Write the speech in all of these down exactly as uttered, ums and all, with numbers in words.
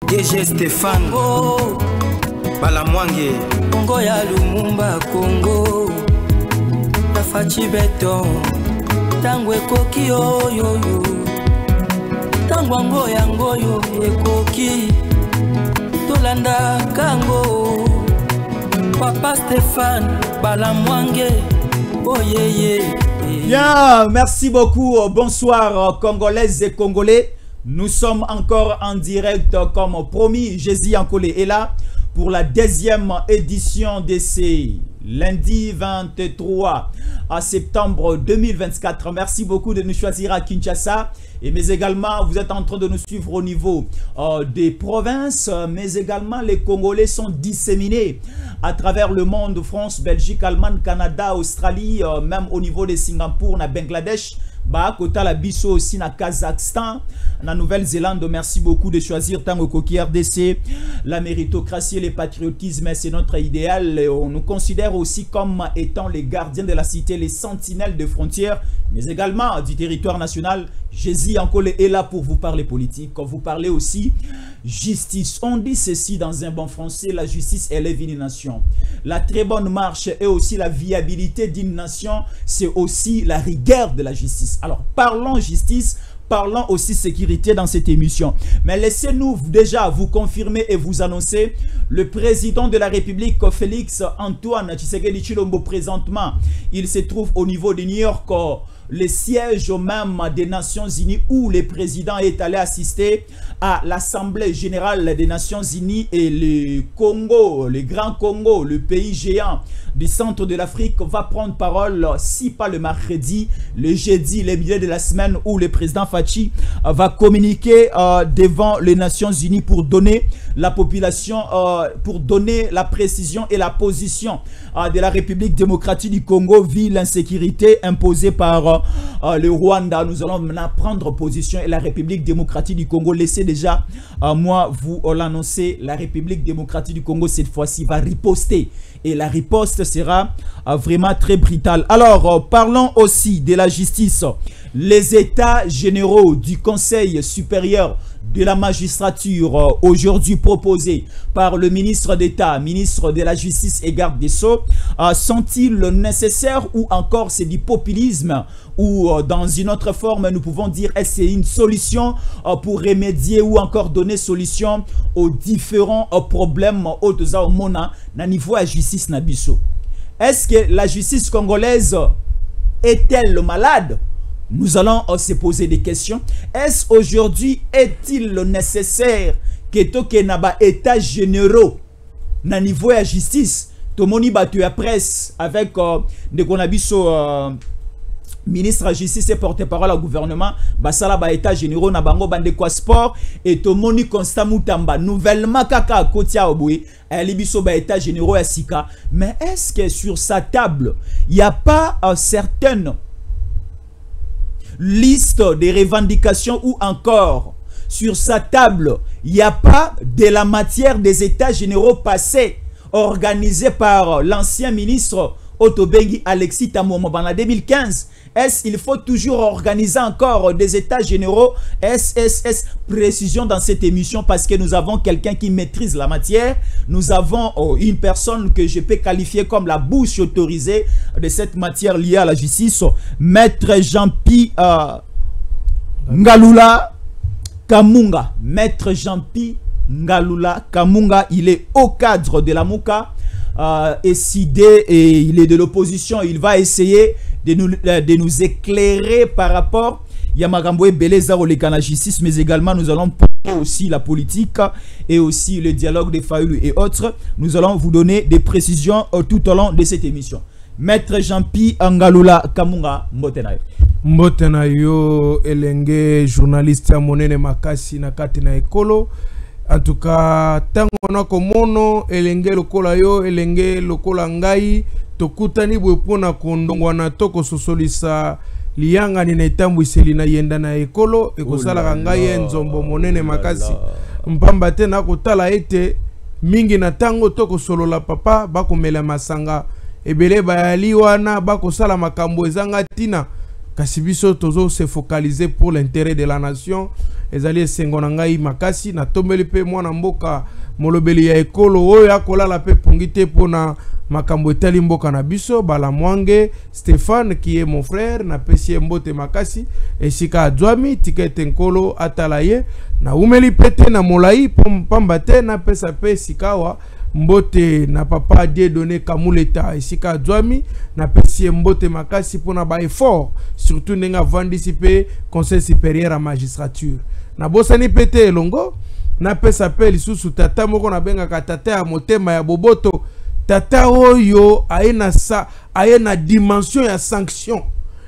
D G Stéphane oh. Balamwange Congo ya Lumumba Congo Tafachi beton Tangwe koki yo yo yo Tangwango yango yo ekoki Tolanda kango Papa Stéphane Balamwange oh yeah yeah. Bien, merci beaucoup. Bonsoir Congolaises et Congolais. Nous sommes encore en direct comme promis. Jésus Yankolé est là pour la deuxième édition de ces lundi vingt-trois septembre deux mille vingt-quatre. Merci beaucoup de nous choisir à Kinshasa. Et mais également, vous êtes en train de nous suivre au niveau euh, des provinces, mais également les Congolais sont disséminés à travers le monde, France, Belgique, Allemagne, Canada, Australie, euh, même au niveau de Singapour, na Bangladesh, bah, Kota la Bisso aussi na Kazakhstan, na Nouvelle-Zélande. Merci beaucoup de choisir Tango Koki R D C. La méritocratie et le patriotisme, c'est notre idéal. Et on nous considère aussi comme étant les gardiens de la cité, les sentinelles de frontières, mais également du territoire national. Jésus Yankolé est là pour vous parler politique, quand vous parlez aussi justice. On dit ceci dans un bon français, la justice élève une nation. La très bonne marche et aussi la viabilité d'une nation, c'est aussi la rigueur de la justice. Alors parlons justice, parlons aussi sécurité dans cette émission. Mais laissez-nous déjà vous confirmer et vous annoncer, le président de la République, Félix Antoine Tshisekedi Tshilombo, présentement, il se trouve au niveau de New York, le siège même des Nations Unies, où le président est allé assister à l'Assemblée Générale des Nations Unies, et le Congo, le Grand Congo, le pays géant du centre de l'Afrique, va prendre parole, si pas le mercredi, le jeudi, le milieu de la semaine, où le président Fachi va communiquer euh, devant les Nations Unies pour donner la population, euh, pour donner la précision et la position euh, de la République démocratique du Congo vu l'insécurité imposée par euh, euh, le Rwanda. Nous allons maintenant prendre position, et la République démocratique du Congo, laissez déjà euh, moi vous euh, l'annoncer, la République démocratique du Congo cette fois-ci va riposter, et la riposte sera euh, vraiment très brutale. Alors euh, parlons aussi de la justice. Les états généraux du Conseil supérieur de la magistrature, euh, aujourd'hui proposés par le ministre d'État, ministre de la Justice et garde des Sceaux, euh, sont-ils nécessaires, ou encore c'est du populisme, ou euh, dans une autre forme nous pouvons dire est-ce c'est une solution euh, pour remédier ou encore donner solution aux différents euh, problèmes au mona na niveau à justice nabiso? Est-ce que la justice congolaise est-elle malade? Nous allons euh, se poser des questions. Est-ce aujourd'hui, est-il nécessaire que toke naba état généraux na niveau à justice? Tomoni batu à presse avec euh, de konabiso euh, ministre de la justice et porte-parole au gouvernement, basala ba état généraux na bango bande kwa sport, et tomoni Constant Mutamba nouvellement kaka kotia oboué a libiso ba état généraux à Sika. Mais est-ce que sur sa table il n'y a pas euh, certaines liste des revendications, ou encore sur sa table il n'y a pas de la matière des états généraux passés organisés par l'ancien ministre Otobengi Alexis Tamouama en deux mille quinze? Est-ce qu'il faut toujours organiser encore des états généraux? S S S précision dans cette émission, parce que nous avons quelqu'un qui maîtrise la matière. Nous avons oh, une personne que je peux qualifier comme la bouche autorisée de cette matière liée à la justice, Maître Jean-Pi euh, Ngalula Kamunga. Maître Jean-Pi Ngalula Kamunga, il est au cadre de la Mouka, euh, et S I D, et il est de l'opposition. Il va essayer de nous, de nous éclairer par rapport à Yamagamboé Beleza la justice, mais également nous allons parler aussi la politique et aussi le dialogue des Fayoulou et autres. Nous allons vous donner des précisions euh, tout au long de cette émission. Maître Jean-Pi Ngalula Kamunga, Mbotenayo. Mbotenayo elenge journaliste ya monene makasi na kati na ekolo. En tout cas, tango na komono elenge lokola yo, elenge lokola ngai, tokutani bwepona kondongwa na toko sosolisa lianga ni na itambu iseli na yenda na ekolo, ekosala ngai nzombo monene makasi. Mpamba te na kotala ete mingi na tango toko solola papa bakomela masanga ebele bayali wana bakosala makambo ezanga tina kasi biso tozo se focaliser pour l'intérêt de la nation ezali esengo na ngai makasi na tombeli pe mwana mboka molobeli ya ekolo oyo akolala pe pongite pona makambo etali mboka na biso bala mwange Stéphane qui est mon frère na pesi mbote makasi esika adwami tikete nkolo atalaye na umeli pete na molai pamba te na pesa pe sikawa mbote na papa die donné kamuleta esika adwami na pesi mbote makasi pona ba effort surtout nenga vandisi pe conseil supérieur à magistrature na bosani pete elongo na pesa pe lisusu tata moko na benga ka tata ya motema ya boboto tata oyo aena sa aena dimension ya sanction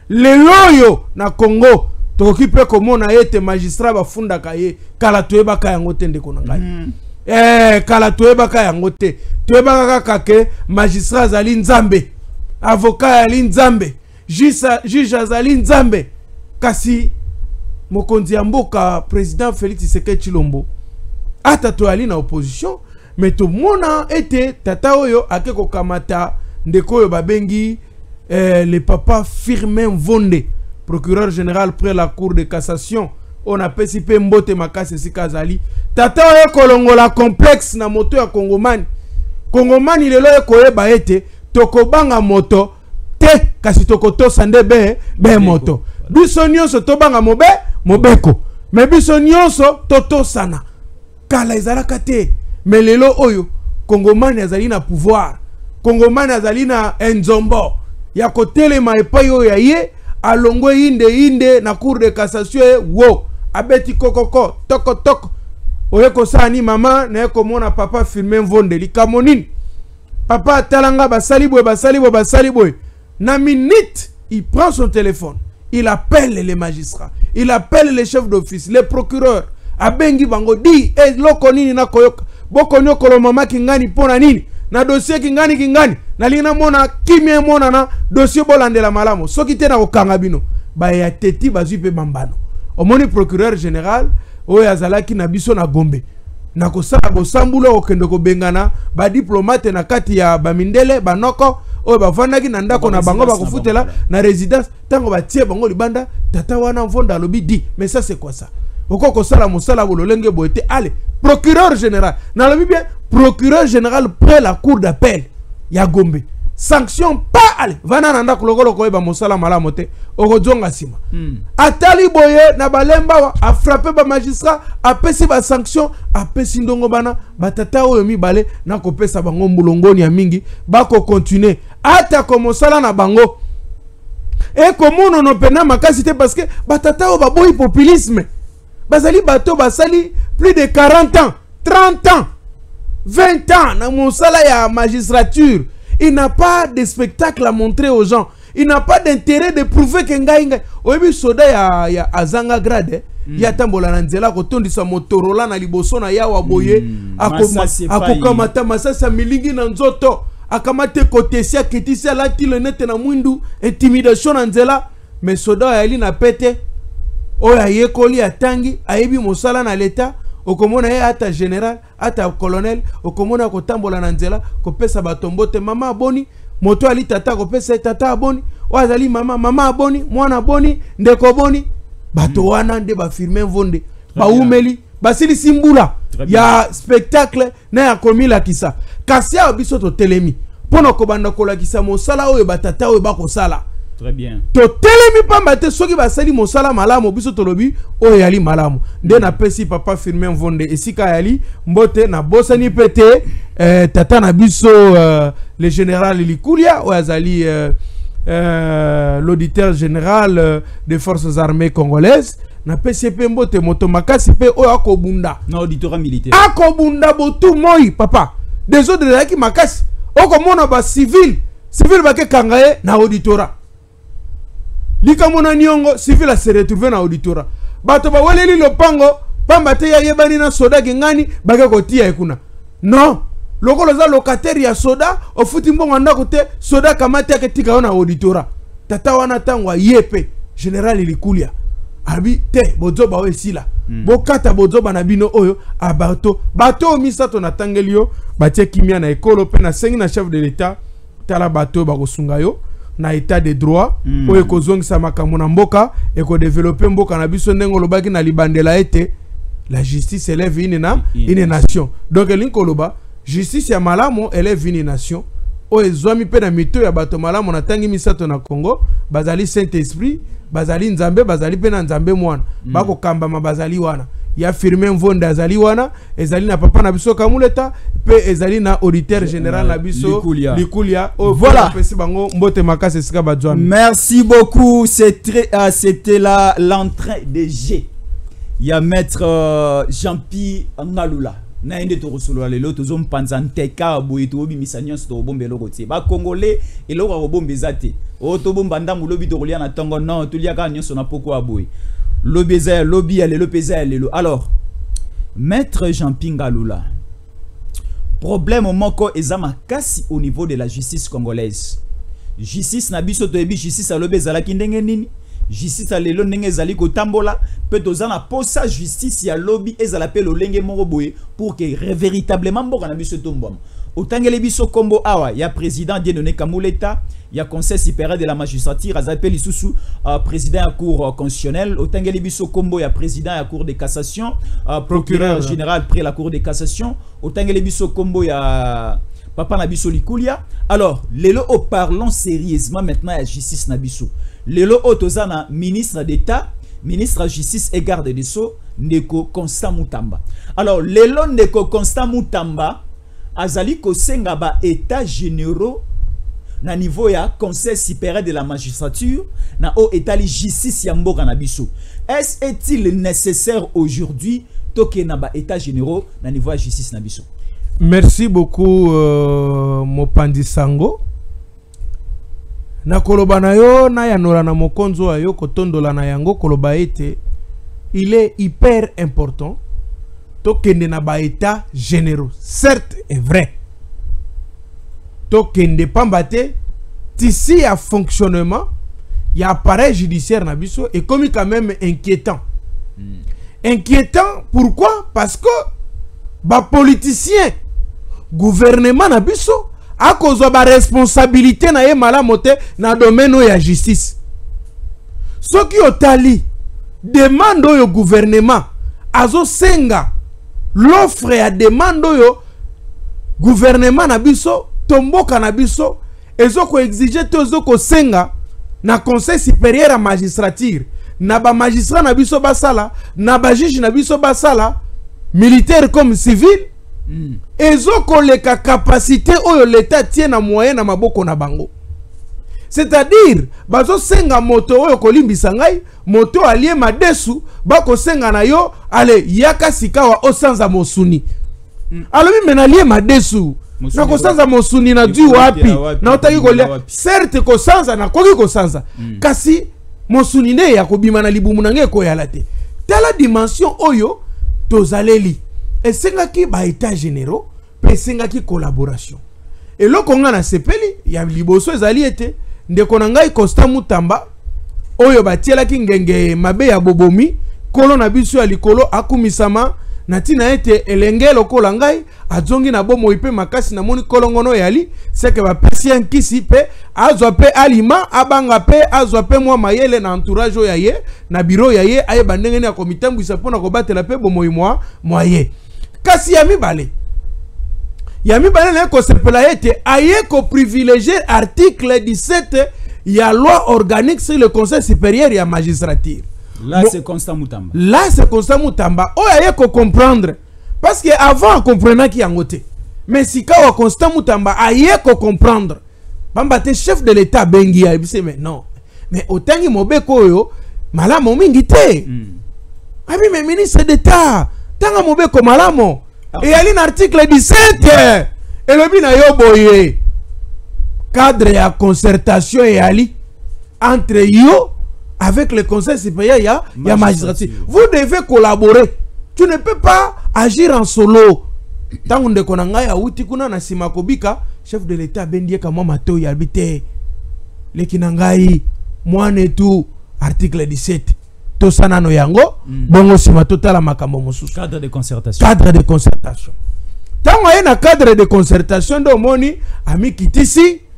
leloyo na Congo tokoki pe komona ete magistrat bafunda kaye kala toyebaka yango te ndeko na ngai mm. eh kala toyebaka yango te toyebaka kaka ke magistrat azali nzambe avocat ali nzambe juge azali nzambe kasi mokonzi ya mboka président Félix Tshisekedi Tshilombo ata to ali na opposition mais tout mona ete tata oyo akeko kamata ndeko oyo babengi eh, le papa Firmin Vonde procureur général près la cour de cassation on a pesipe mbote makasi sikazali tata oyo kolongola complexe na moto ya Kongomani Kongomani lelo ekoyeba ete tokobanga moto te kasi tokotosa nde be be moto biso nyonso tobanga mobe mobeko mais biso nyonso totosana kala ezalaka te mais lelo oyo Kongomani azali na pouvoir Kongomani azali na enzombo ya kotelema epai oyo ya ye alongo inde inde na cour de cassation wo abeti kokoko toko toko oye kosani mama na komona papa Firmin Vonde likamonini papa talanga basali boy basali boy basali boy na minute il prend son téléphone il appelle les magistrats il appelle les chefs d'office les procureurs abengi bango di e loko nini na koyoka boko nyokolo mama kingani pona nini na dossier kingani kingani na lina mona kimie mona na dossier bolandela malamo soki te na okanga bino ba ya teti bazui pe bambano omoni procureur général oyo azalaki na biso na Gombe na kosala bosambulo okende ko bengana ba diplomate na kati ya bamindele banoko oyo bavandaki na ndako na bango bakofutela na résidence tango batie bango libanda tata wana mvonda lobi di mais ça c'est quoi ça oko kosala mosala bololenge boete allez procureur général na lobi bien procureur général près la cour d'appel ya Gombe sanction pas allez vana na ndako lokolo ko eba mosala malamu te okozonga sima mm. atali boye na balemba a frappé ba magistrat a pesi ba sanction a pesi ndongo bana batata oyo mibale na kopesa bango mbulongoni ya mingi bako continuer ata ko mosala na bango e komono no pena makasi te parce que batata oyo baboyi populisme bazali bato basali plus de quarante ans trente ans vingt ans na mosala ya magistrature. Il n'a pas de spectacle à montrer aux gens. Il n'a pas d'intérêt de prouver que ngai ngai. Oyebi soda ya ya azanga grade. Mm. Ya tambola na nzela ko tondisa Motorola na liboso na ya waboye. Mm. Akokamata masasa milingi na nzoto. Akamate kotesia ketisia lati le net na mwindu. Intimidation na nzela. Mais soda ya ali na pete. Oya yekoli atangi. Ayebi mosala na leta. Okomona ye ata général ata colonel okomona ko tambola na nzela ko pesa batombote mama aboni moto ali tata ko pesa tata aboni wazali mama mama aboni mwana aboni ndeko boni bato wana nde ba Firmin Vonde ba umeli basili simbula ya spectacle na ya komila kisa kasia biso to telemi pona ko banda ko la kisa mosala oyo batata oyo bako sala. Très bien. To telemi pamba te soki basali mosala malamu biso tolobi o yali malamu nde na pesi papa Firmin Vonde esika yali mbote na bosani pete eh, tata na biso euh, le général Likulia o azali euh, euh, l'auditeur général euh, des forces armées congolaises na pesi pe mbote moto makasi pe o akobunda na auditorat militaire akobunda botu moi papa des autres de qui makasi o komona ba civil civil ba ke kangaye na auditorat Lika mona nyongo civil a se retrouver na auditora. Bato ba weleli lopango pamba te ya yebani na soda gengani baga kotia ekuna. Non, lokolo za locataire ya soda ofuti mbongo ndako te soda kamati yake tika na auditora. Tata wana tangwa yepe général Likulia. Abi te bozoba we sila. Mm. Bokata bozoba na bino oyo abato bato misato na tangelio batie kimia na ekolo pe na sengi na chef de l'état tala bato ba kosunga yo. na état de droit mm. oyo ekozongisa makambo na mboka ekodévelopper mboka na biso ndenge olobaki na libandela ete la justice élève une, na, une nation. Donc linkoloba justice ya malamo élève une nation oyo ezwami mpe na mito ya bato malamo na tangi misato na Congo bazali Saint-Esprit bazali nzambe bazali pe na nzambe mwana mm. bako kambama bazali wana ya firme mvonde azali wana ezali na papa na biso Kamuleta pe ezali na auditeur général na biso Likulia, Likulia. Oh, voilà bango mbote makase sika badjwami. Merci beaucoup. C'était euh, c'était là l'entrée de G. Il y a maître euh, Jean-Pierre Ngalula na ende to resolo lelo to zom panzante ka boye to bimisa nyonso to bombe loko tie ba congolais eloko ko bombe zate o to bomba ndangu lobi to kolia na tongo non to lia ka nyonso na poko aboye lobi za lobi ya lelo peza lelo. Alors maître Jean-Pierre Ngalula, problème moko ezama kasi au niveau de la justice congolaise. Justice na biso to ebi justice alobe zala kindenge nini justice alelo ndenge zali ko tambola peut ozana posa justice ya lobby ezala pe lolenge moko boye pour que véritablement mboka na biso tombama otangele biso kombo awa ya président Dieudonné Kamuleta ya conseil supérieur de la magistrature azapeli susu uh, président ya cour uh, constitutionnelle otangele biso kombo ya président ya cour de cassation uh, procureur général près la cour de cassation otangele biso kombo ya papa na biso Likulia. Alors lelo o parlons sérieusement maintenant ya justice na biso. Lelo Otozana, ministre d'État, ministre de Justice et garde des Sceaux, Ndeko Constant Mutamba. Alors, lelo Ndeko Constant Mutamba, azali ko senga ba état généraux na niveau ya conseil supérieur de la magistrature, na o état li justice ya mboka na biso. Est-ce est-il nécessaire aujourd'hui toke na ba état généraux na niveau ya justice na biso? Merci beaucoup euh, Mopandi Sango. Na koloba na yo na yanora na mokonzo ayo kotondola na yango koloba ete il est hyper important to kende na ba état généraux. Certes est vrai to kende pambate tisi ya fonctionnement ya appareil judiciaire na biso et comme quand même inquiétant. Mm. Inquiétant pourquoi? Parce que ba politicien gouvernement na biso a cause de la responsabilité na ye malamote na domaine ya justice. Ce qui otali demande au gouvernement azo senga l'offre ya demande au gouvernement na biso tomboka na biso ezo ko exiger tozo ko senga na conseil supérieur à magistrature na ba magistrat na biso basala na ba juge na biso basala militaire comme civil. Mm. Ezo koleka capacité oyo l'état tient na moyen na maboko na bango. C'est-à-dire bazo senga moto oyo kolimbisa ngai moto alie madesu bako senga na yo ale yaka sikawa osanza mosuni. Mm. Alobi menalie madesu na kosanza mosuni na du wapi na otaki kolia certes kosanza na koki kosanza mm. kasi mosuni ne ya kobima na libumu na nge ko yala te. Tala dimension oyo tozaleli. Et sengaki ba état généraux pe sengaki collaboration. Et lo konga na sepeli ya liboso ezali ete ndeko na ngai Constant Mutamba oyo batielaki ngenge mabe ya bobomi kolo na biso ya likolo akumisama na tina ete elenge lokola ngai azongi na bomo ipe makasi na moni kolongono yali seke ba patient kisi pe azwa pe alima abanga pe azwa pe mwa mayele na entourage ya ye na bureau ya ye aye bandenge na komite mbisa pona ko batela pe bomo imwa moye. Kasi ya mibale ya mibale na ko sepela ete aye ko privilégier article dix-sept ya loi organique sur le conseil supérieur ya magistrature. Là c'est Constant Mutamba. Là c'est Constant Mutamba. O aye ko comprendre parce que avant comprenant ki yangote. Mais si ka wa Constant Mutamba aye ko comprendre. Bamba te chef de l'état bengi ya bise mais non. Mais otangi mobeko yo malamo mingi te. Mm. Abi mais ministre d'état tanga mobeko malamo. Ah. Et il y a un article dix-sept. Et le bina yo boye. Cadre ya concertation et ali entre yo avec le conseil supérieur ya ya magistrature. Vous devez collaborer. Tu ne peux pas agir en solo. Tango ndeko na ngai awuti kuna na sima kobika chef de l'état bendie kama mato ya bite. Leki na ngai mwane tu article dix-sept. Tosana no yango mm. bongo sima totala makambo mosusu. Cadre de concertation. Cadre de concertation. Tango ye na cadre de concertation do moni ami kitisi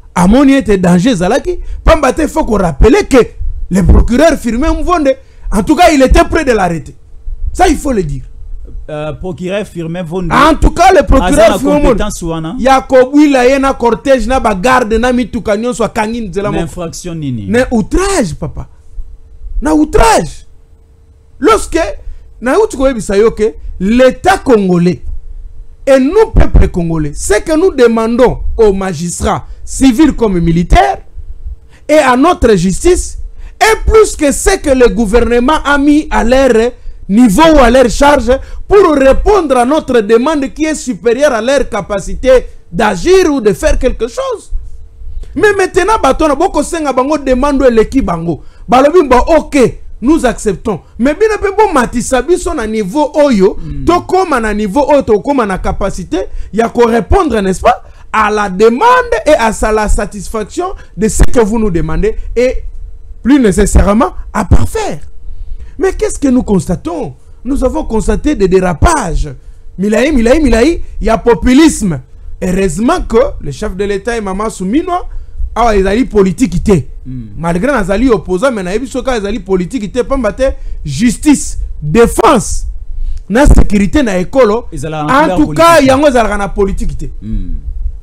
Amoni était danger Zalaki. Pambate, il faut qu'on rappelle que le procureur Firmin Mvonde, en tout cas, il était prêt de l'arrêter. Ça, il faut le dire. Euh, procureur Firmin Mvonde. En tout cas, le procureur Firmin Mvonde. Yakobouila yena cortège na bagarde na mitukanyon soit kangin zela mo. Infraction nini. Na outrage papa. Na outrage. Lorsque na outrage bisayoke l'État congolais et nous peuple congolais, c'est que nous demandons aux magistrats civils comme militaires et à notre justice est plus que ce que le gouvernement a mis à leur niveau ou à leur charge pour répondre à notre demande qui est supérieure à leur capacité d'agir ou de faire quelque chose. Mais maintenant, batona boko senga bango demande l'équipe bango. Balobi ba ok, nous acceptons. Mais bien peu bon matisa biso na niveau oyo, mm. to koma na niveau oyo to koma na capacité ya ko répondre, n'est-ce pas, à la demande et à la satisfaction de ce que vous nous demandez et plus nécessairement à parfaire. Mais qu'est-ce que nous constatons? Nous avons constaté des dérapages. Milaï, Milaï, Milaï, il y a populisme. Heureusement que le chef de l'État et Maman Souminoa, ah, ils ont politique. Mm. Malgré les alliés opposants, mais ils ont des politique. Justice, défense, na sécurité, na école. En tout cas, il y a une politique. Mm.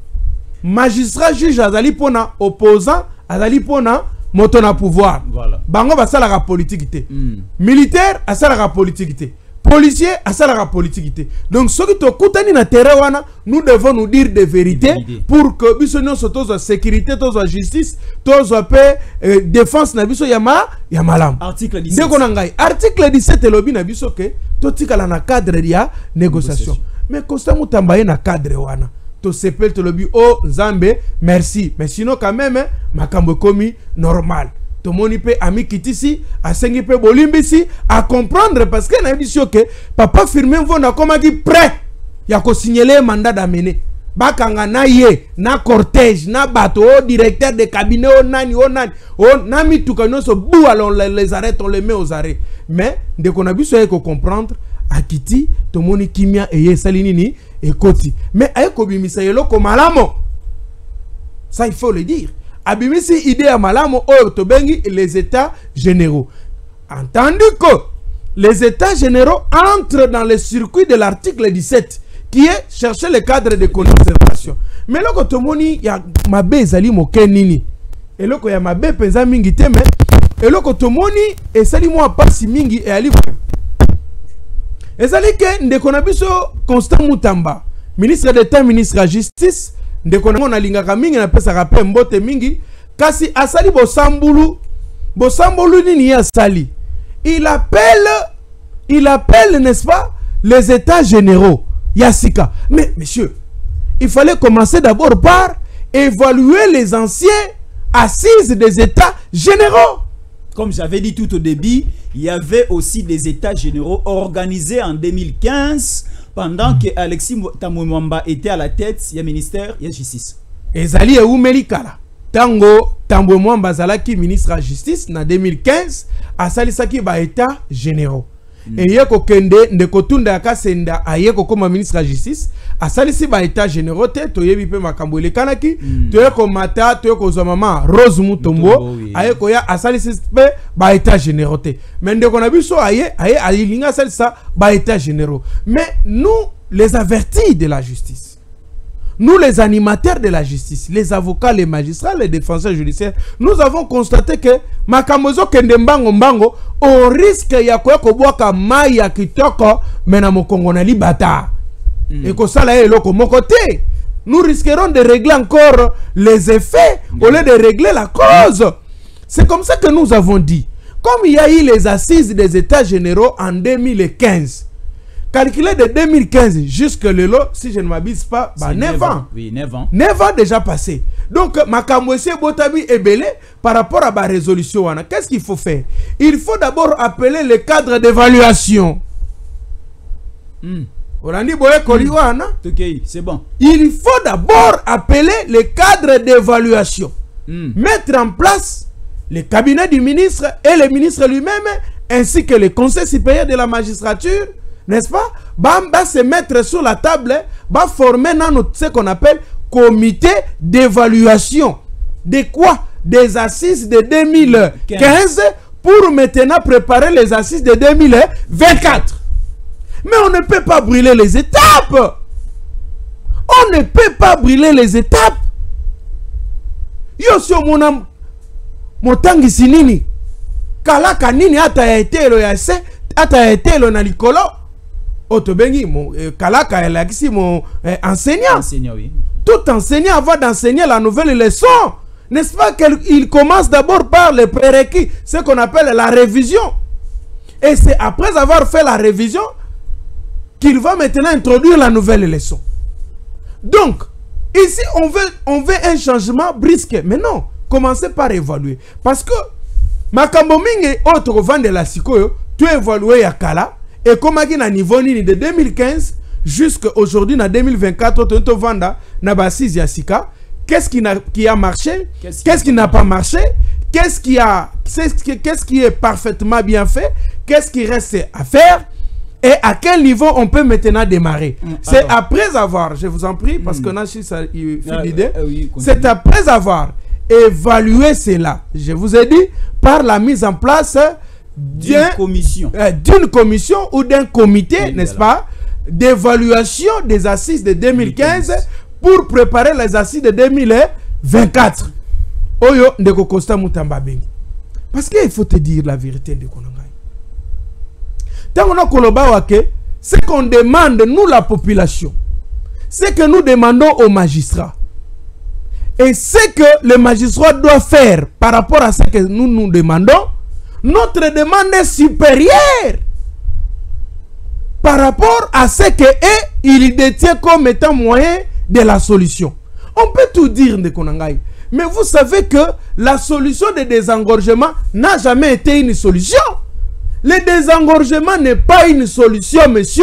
Magistrat, juge, ils ont opposant, ils ont moto na pouvoir. Voilà. Bango basala la politique. Mm. Militaire, asala la politique. Policier, asala la politique. Donc, ce qui te coûte na terrain, nous devons nous dire des vérités pour que bisonyo soto la sécurité, la justice, la paix, euh, défense na biso yama yamalam. Article dix-sept. Article dix-sept lobi na biso ke to tikala na cadre ya négociation. Mais constamment tambaye na cadre wana. To sepel to lobi oh Nzambe merci. Mais sinon quand même makambo komi normal. To moni pe ami kitisi a sengi pe bolimbisi à comprendre parce que na biso ke papa Firmin Mvonde koma ki prêt ya ko signaler mandat d'amener. Bakanga na ye na cortège na bato au directeur de cabinet au nani au nani au nami tukanyo so bou allons les, les arrête on les met aux arrêts. Mais de qu'on a biso ko comprendre akiti to moni kimia eye salinini et koti. Mais ayeko bimisa yelo ko malamo. Ça il faut le dire. Abimisi idée à malamo o tobengi les états généraux. Entendu que les états généraux entrent dans le circuit de l'article dix-sept qui est chercher le cadre de conservation. Mais là quand moni ya mabe ezali mokenini. Et là quand ya mabe penza mingi teme et là quand moni esali mo pasi mingi et ali ezali ke ndeko na biso Constant Mutamba, ministre d'État, ministre de la Justice, ndeko na ngona lingaka mingi na pesa rapé mbote mingi, kasi asali bosambulu, bosambulu nini asali. Il appelle, il appelle, n'est-ce pas, les états généraux, Yassika. Mais, monsieur, il fallait commencer d'abord par évaluer les anciens assises des états généraux. Comme j'avais dit tout au début, il y avait aussi des états généraux organisés en deux mille quinze pendant que Alexis Tamouemwamba était à la tête du ministère de la Justice. Ezali e Umelikala. Tango Tamouemwamba zalaki ministre de la Justice en deux mille quinze a salisaki ba états généraux. Mm. Et yeko kende ndeko tunda akasenda ayeko comme ministre de la Justice a salisi ba états généraux te toyebi pe makambo lekanaki mm. toyeko mata toyeko zomama Rose Mutombo oui. Ayeko ya a salisi pe ba états généraux te mais ndeko na biso aye aye alinga salisa ba états généraux. Mais nous les avertis de la justice, nous les animateurs de la justice, les avocats, les magistrats, les défenseurs judiciaires, nous avons constaté que makamozo kende mbango mbango au risque ya ko boka mai ya kitoko mena mokongo na libata. Mm. Et que ça là est loko mon côté. Nous risquerons de régler encore les effets mm. au lieu de régler la cause. C'est comme ça que nous avons dit. Comme il y a eu les assises des états généraux en deux mille quinze. Calculé de deux mille quinze jusqu'à le lot, si je ne m'abuse pas, bah neuf ans. Oui, neuf ans. neuf ans déjà passé. Donc, Makamwese Botabi est belé par rapport à la résolution. Qu'est-ce qu'il faut faire? Il faut d'abord appeler le cadre d'évaluation. Mm. Mm. C'est bon. Il faut d'abord appeler le cadre d'évaluation. Mm. Mettre en place le cabinet du ministre et le ministre lui-même, ainsi que le conseil supérieur de la magistrature. N'est-ce pas? Bamba se mettre sur la table, va former ce qu'on appelle comité d'évaluation De quoi? Des assises de deux mille quinze pour maintenant préparer les assises de deux mille vingt-quatre. Mais on ne peut pas brûler les étapes. On ne peut pas brûler les étapes. Yo sio mona motangi sinini. Kalaka nini ata ya etelo ya se, ata ya etelo na likolo. Otobengi mon kalaka elle akisi mon enseignant. Enseignant oui. Tout enseignant avant d'enseigner la nouvelle leçon, n'est-ce pas qu'il commence d'abord par les prérequis, ce qu'on appelle la révision. Et c'est après avoir fait la révision qu'il va maintenant introduire la nouvelle leçon. Donc, ici, on veut, on veut un changement brusque. Mais non, commencez par évaluer. Parce que, makambo mingi autre vent de la sikoyo, tu évalué ya kala, et comme il a niveau de deux mille quinze jusqu'à aujourd'hui, en deux mille vingt-quatre, tu vanda na basis ya sika. Qu'est-ce qui, qui a marché? Qu'est-ce qui, qui n'a pas marché? Qu'est-ce qui, qu'est-ce qui est parfaitement bien fait? Qu'est-ce qui reste à faire? Et à quel niveau on peut maintenant démarrer? Mmh, c'est après avoir, je vous en prie, parce mmh. que Nachi, ça il fait l'idée. Euh, euh, oui, c'est après avoir évalué cela, je vous ai dit, par la mise en place d'une commission, euh, d'une commission ou d'un comité, oui, n'est-ce voilà. pas, d'évaluation des assises de deux mille quinze pour préparer les assises de deux mille vingt-quatre. Oyo ndeko Costa Mutamba Bengi. Parce qu'il faut te dire la vérité de Konangai. Tant qu'on a koloba wake, ce qu'on demande nous la population, c'est que nous demandons aux magistrats. Et ce que le magistrat doit faire par rapport à ce que nous nous demandons, notre demande est supérieure par rapport à ce que eux, il détient comme étant moyen de la solution. On peut tout dire de Konangai. Mais vous savez que la solution de désengorgement n'a jamais été une solution. Le désengorgement n'est pas une solution, monsieur.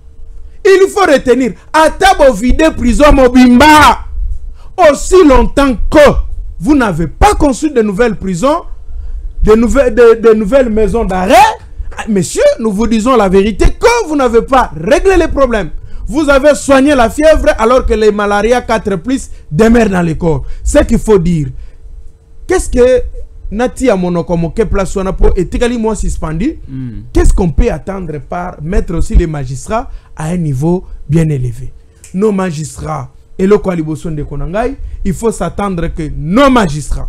Il faut retenir, à table vide prison Mobimba, aussi longtemps que vous n'avez pas construit de nouvelles prisons, de nouvelles, de, de nouvelles maisons d'arrêt, monsieur, nous vous disons la vérité, que vous n'avez pas réglé les problèmes. Vous avez soigné la fièvre alors que les malaria quatre plus demeurent dans les corps. C'est ce qu'il faut dire. Qu'est-ce que Nati a monokomoke place pour et moi suspendu? Mm. Qu'est-ce qu'on peut attendre par mettre aussi les magistrats à un niveau bien élevé? Nos magistrats et le Kwaliboson de Konangai, il faut s'attendre que nos magistrats,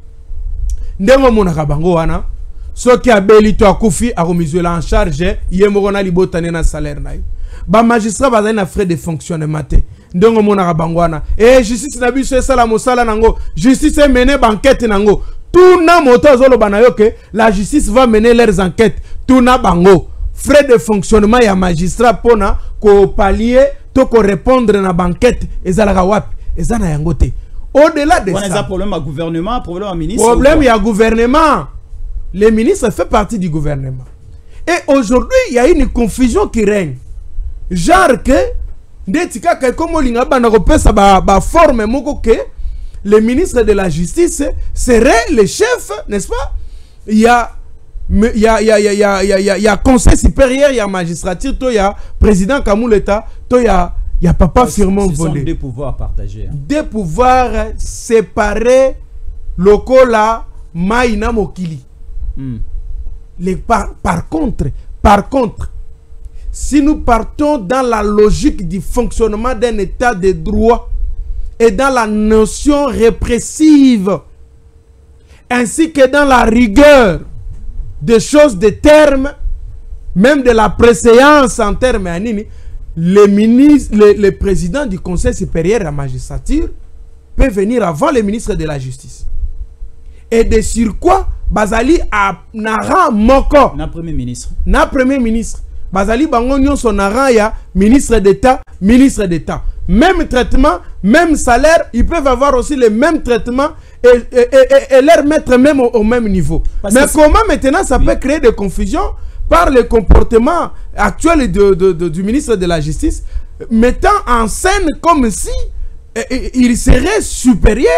Ndengo Monakabango wana, ceux qui a belito à Koufi a remis en charge, yemorona libotane na salaire naï. Ba magistrat ba na frais de fonctionnement te ndongo mona bangwana et justice na biso sala mosala nango justice mener banquette nango tout na moto zolo banayo que la justice va mener leurs enquêtes tout na bango frais de fonctionnement ya magistrat pona ko pallier to ko répondre na banquette ezalaka wapi ezana yango te au-delà de ça. On a un problème à gouvernement, problème à ministre. Problème il y a gouvernement. Les ministres fait partie du gouvernement. Et aujourd'hui, il y a une confusion qui règne. Genre que ndetika comme lingaba na kopesa ba ba forme moko que le ministre de la justice serait le chef, n'est-ce pas? Il y a il y a il y a il y a il y a il y a conseil supérieur, il y a magistrature, to il y a président Kamuleta, to il y a il y a papa Firmon Volé. Ce sont deux pouvoirs partagés. Hein. Deux pouvoirs séparés lokola maina mokili. Mm. Les par, par contre, par contre si nous partons dans la logique du fonctionnement d'un état de droit et dans la notion répressive, ainsi que dans la rigueur des choses, des termes, même de la préséance en termes anini, le ministre, le, le président du Conseil supérieur de la magistrature peut venir avant le ministre de la Justice. Et de sur quoi Bazali a nara moko. Na premier ministre. Na premier ministre. Bazali bangonyo son ya ministre d'État, ministre d'État. Même traitement, même salaire, ils peuvent avoir aussi le même traitement et, et, et, et leur mettre même au, au même niveau. Parce mais comment maintenant ça oui. peut créer des confusions par le comportement actuel de, de, de, du ministre de la Justice, mettant en scène comme si eh, il serait supérieur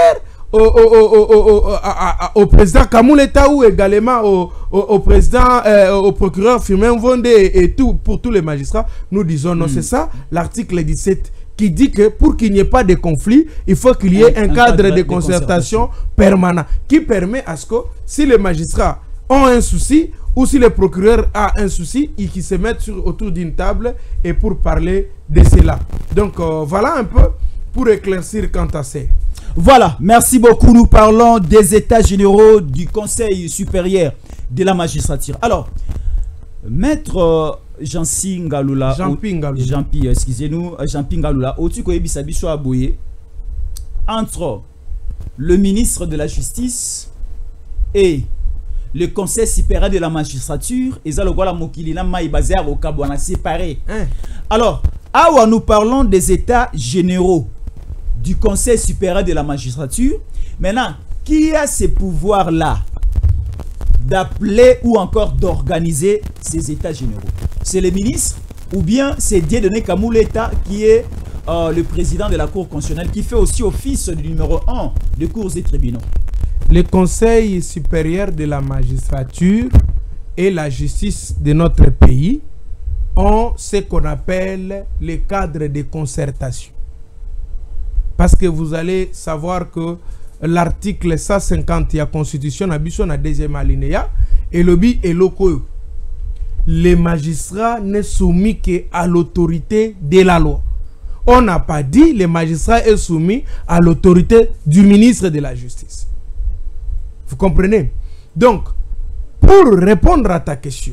au, au, au, au, au, au président Kamouleta ou également au, au, au président, euh, au procureur Firmin Vonde et, et tout, pour tous les magistrats, nous disons non, mm. c'est ça, l'article dix-sept qui dit que pour qu'il n'y ait pas de conflit, il faut qu'il y ait un, un, un cadre, cadre de, de concertation, concertation permanent qui permet à ce que si les magistrats ont un souci ou si le procureur a un souci, ils qui se mettent sur, autour d'une table et pour parler de cela. Donc euh, voilà un peu pour éclaircir quant à ça. Voilà, merci beaucoup. Nous parlons des états généraux du Conseil supérieur de la magistrature. Alors, maître euh, Jean-Pi Ngalula, Jean-Pi, excusez-nous, Jean-Pi Ngalula, au-dessus de Bisabiso Abouye, entre le ministre de la Justice et le Conseil supérieur de la magistrature, et ça le voilà Mokilina Maïbazer au Kabouana séparé. Hein? Alors, awa nous parlons des états généraux du Conseil supérieur de la magistrature. Maintenant, qui a ces pouvoirs-là d'appeler ou encore d'organiser ces états généraux? C'est le ministre ou bien c'est Dieudonné Kamouleta qui est euh, le président de la Cour constitutionnelle qui fait aussi office du numéro un des cours et tribunaux? Le Conseil supérieur de la magistrature et la justice de notre pays ont ce qu'on appelle le cadre de concertation. Parce que vous allez savoir que l'article cent cinquante de la Constitution n'a pas deuxième alinéa et le but est local. Les magistrats ne soumis qu'à l'autorité de la loi. On n'a pas dit les magistrats est soumis à l'autorité du ministre de la Justice. Vous comprenez? Donc, pour répondre à ta question,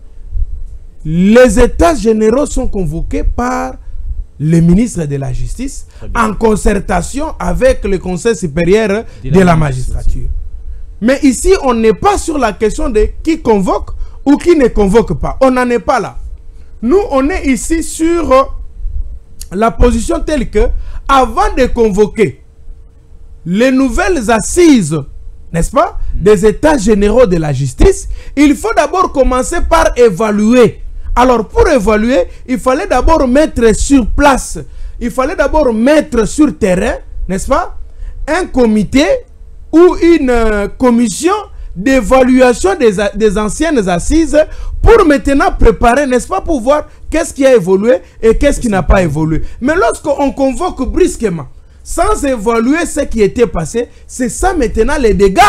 les états généraux sont convoqués par le ministre de la Justice en concertation avec le Conseil supérieur de, de la, la magistrature. Mais ici, on n'est pas sur la question de qui convoque ou qui ne convoque pas. On n'en est pas là. Nous, on est ici sur euh, la position telle que, avant de convoquer les nouvelles assises, n'est-ce pas, mmh. des états généraux de la justice, il faut d'abord commencer par évaluer. Alors, pour évaluer, il fallait d'abord mettre sur place, il fallait d'abord mettre sur terrain, n'est-ce pas, un comité ou une euh, commission d'évaluation des, des anciennes assises pour maintenant préparer, n'est-ce pas, pour voir qu'est-ce qui a évolué et qu'est-ce qui n'a pas évolué. Mais lorsqu'on convoque brusquement, sans évaluer ce qui était passé, c'est ça maintenant les dégâts.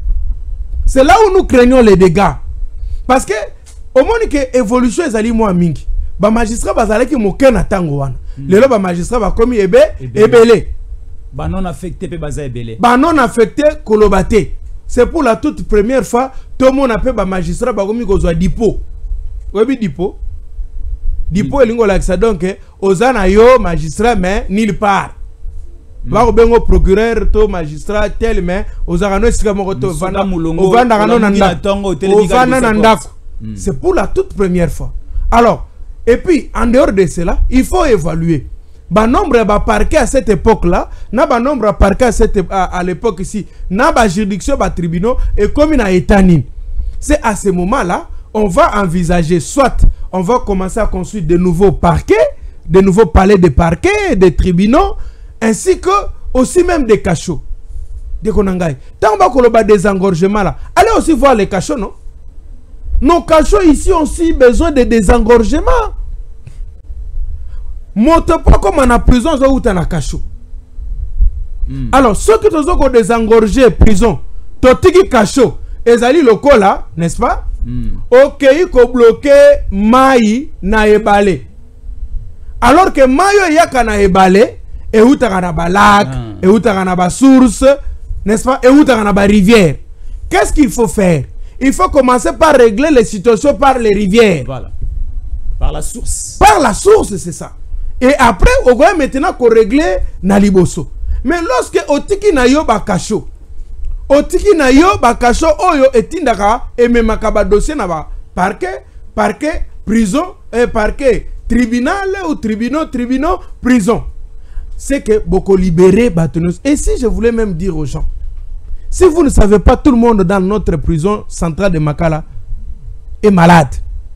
C'est là où nous craignons les dégâts. Parce que, au moment que l'évolution est allée moins mingi, ba magistrat bazale ki moke na tango wana. Lelo ba magistrat ba komi ebe ebele. Ba non affecté pe baza ebele. Ba non affecté kolobate. C'est pour la toute première fois tout le monde appelle ba magistrat ba komi kozwa dipo. Webi dipo. Dipo elingo la ça donc ozana yo magistrat mais nulle part. Ba bengo procureur to magistrat tel mais ozana no sika moko to vanda mulongo. Ovanda kano na ndako. Ovanda na ndako. C'est pour la toute première fois. Alors, et puis, en dehors de cela, il faut évaluer. Bah nombre de parquets à cette époque-là, n'a pas nombre de parquets à, cette, à, à l'époque ici, n'a pas juridiction, pas tribunaux, et comme il a été. C'est à ce moment-là, on va envisager, soit on va commencer à construire de nouveaux parquets, de nouveaux palais de parquets, des tribunaux, ainsi que aussi même des cachots. Des konangai. Tant qu'on a des engorgements là, allez aussi voir les cachots, non? Nos cachots ici ont aussi besoin de désengorgement. Monte pas comme en prison, où tu as un cachot. Mm. Alors, ceux qui ont désengorgé prison, totiki cachot, et zali loko là, n'est-ce pas? Mm. Ok, il faut bloquer maï na ebale. Alors que maï yaka na ebale, et où tu as un lac, et où tu as une source, n'est-ce pas? Et où tu as une rivière. Qu'est-ce qu'il faut faire? Il faut commencer par régler les situations par les rivières. Voilà. Par la source. Par la source, c'est ça. Et après, on va maintenant qu'on règle Naliboso. Mais lorsque Otiki na yo bakacho, Otiki na yo bakacho, oyo etindaka, et même akaba dossier na ba parquet, parquet, prison, et parquet, tribunal ou tribunaux, tribunaux, prison. C'est que beaucoup libérer Batonos. Et si je voulais même dire aux gens, si vous ne savez pas, tout le monde dans notre prison centrale de Makala est malade.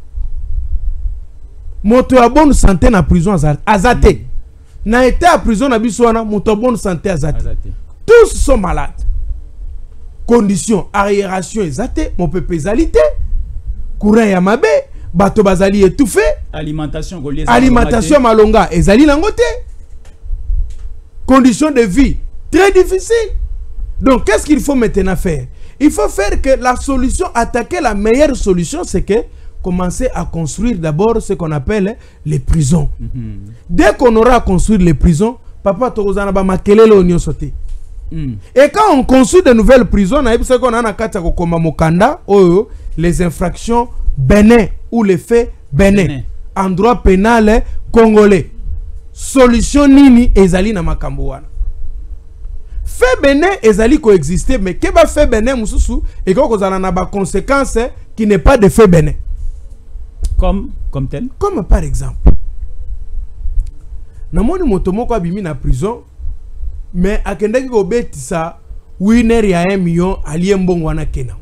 Moto a bonne santé dans la prison azate. Na été à prison na biswana moto bonne santé azate. Tout tous sont malades. Condition aération ezate mon peuple ezalité courant ya mabe bato bazali étouffé alimentation alimentation malonga ezali nangote condition de vie très difficile. Donc qu'est-ce qu'il faut maintenant faire? Il faut faire que la solution, attaquer la meilleure solution, c'est que commencer à construire d'abord ce qu'on appelle les prisons. Mm-hmm. Dès qu'on aura construit les prisons, papa tozana ba makelele onyo sauté. Mm. Et quand on construit de nouvelles prisons, on qu'on a kata ko koma mokanda oyo les infractions bénin ou les faits bénin en droit pénal congolais. Solution nini ezali na makambo wana. Fait bénin ezali coexister mais que ba fait bénin mususu et ko kozana na ba conséquences qui n'est pas de fait bénin. Comme comme tel. Comme par exemple. Namoni moto moko abimi na prison mais akendaki ko betisa winner ya un million aliye mbongo wana kena.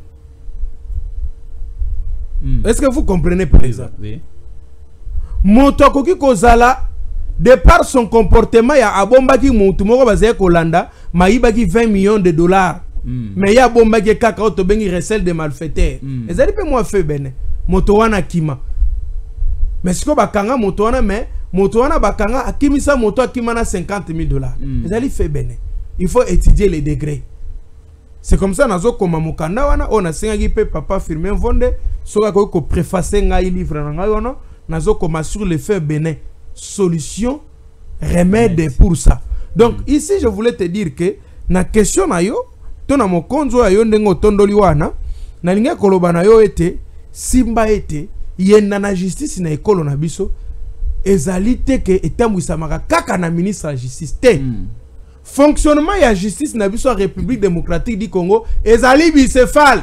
Mm. Est-ce que vous comprenez par exemple? Oui. Moto akoki kozala de par son comportement ya abombaki moto moko bazaye kolanda maibaki vingt millions de dollars. Mm. Mais ya bombaki kaka oto bengi recel de malfaiteurs. Mm. Ezali pe moi fait bene. Moto wana kima. Mais siko bakanga moto wana mais moto wana bakanga akimisa moto akima na cinquante mille dollars. Mm. Ezali fait bene. Il faut étudier les degrés. C'est comme ça nazo koma mukanda wana on a singaki pe papa Firmin Vonde soka ko ko préfacer ngai livre na ngai wana nazo koma sur les faits bénin. Solution, remède yes. Pour ça. Donc mm. ici je voulais te dire que na question na yo to na mokonzo ayo ndengo tondoli wana na linga koloba na yo ete simba ete yenda na justice na ekolo na biso ezali te ke etambwisamaka kaka na ministre la justice te. Mm. Fonctionnement ya justice na biso République démocratique du Congo ezali bicéphale.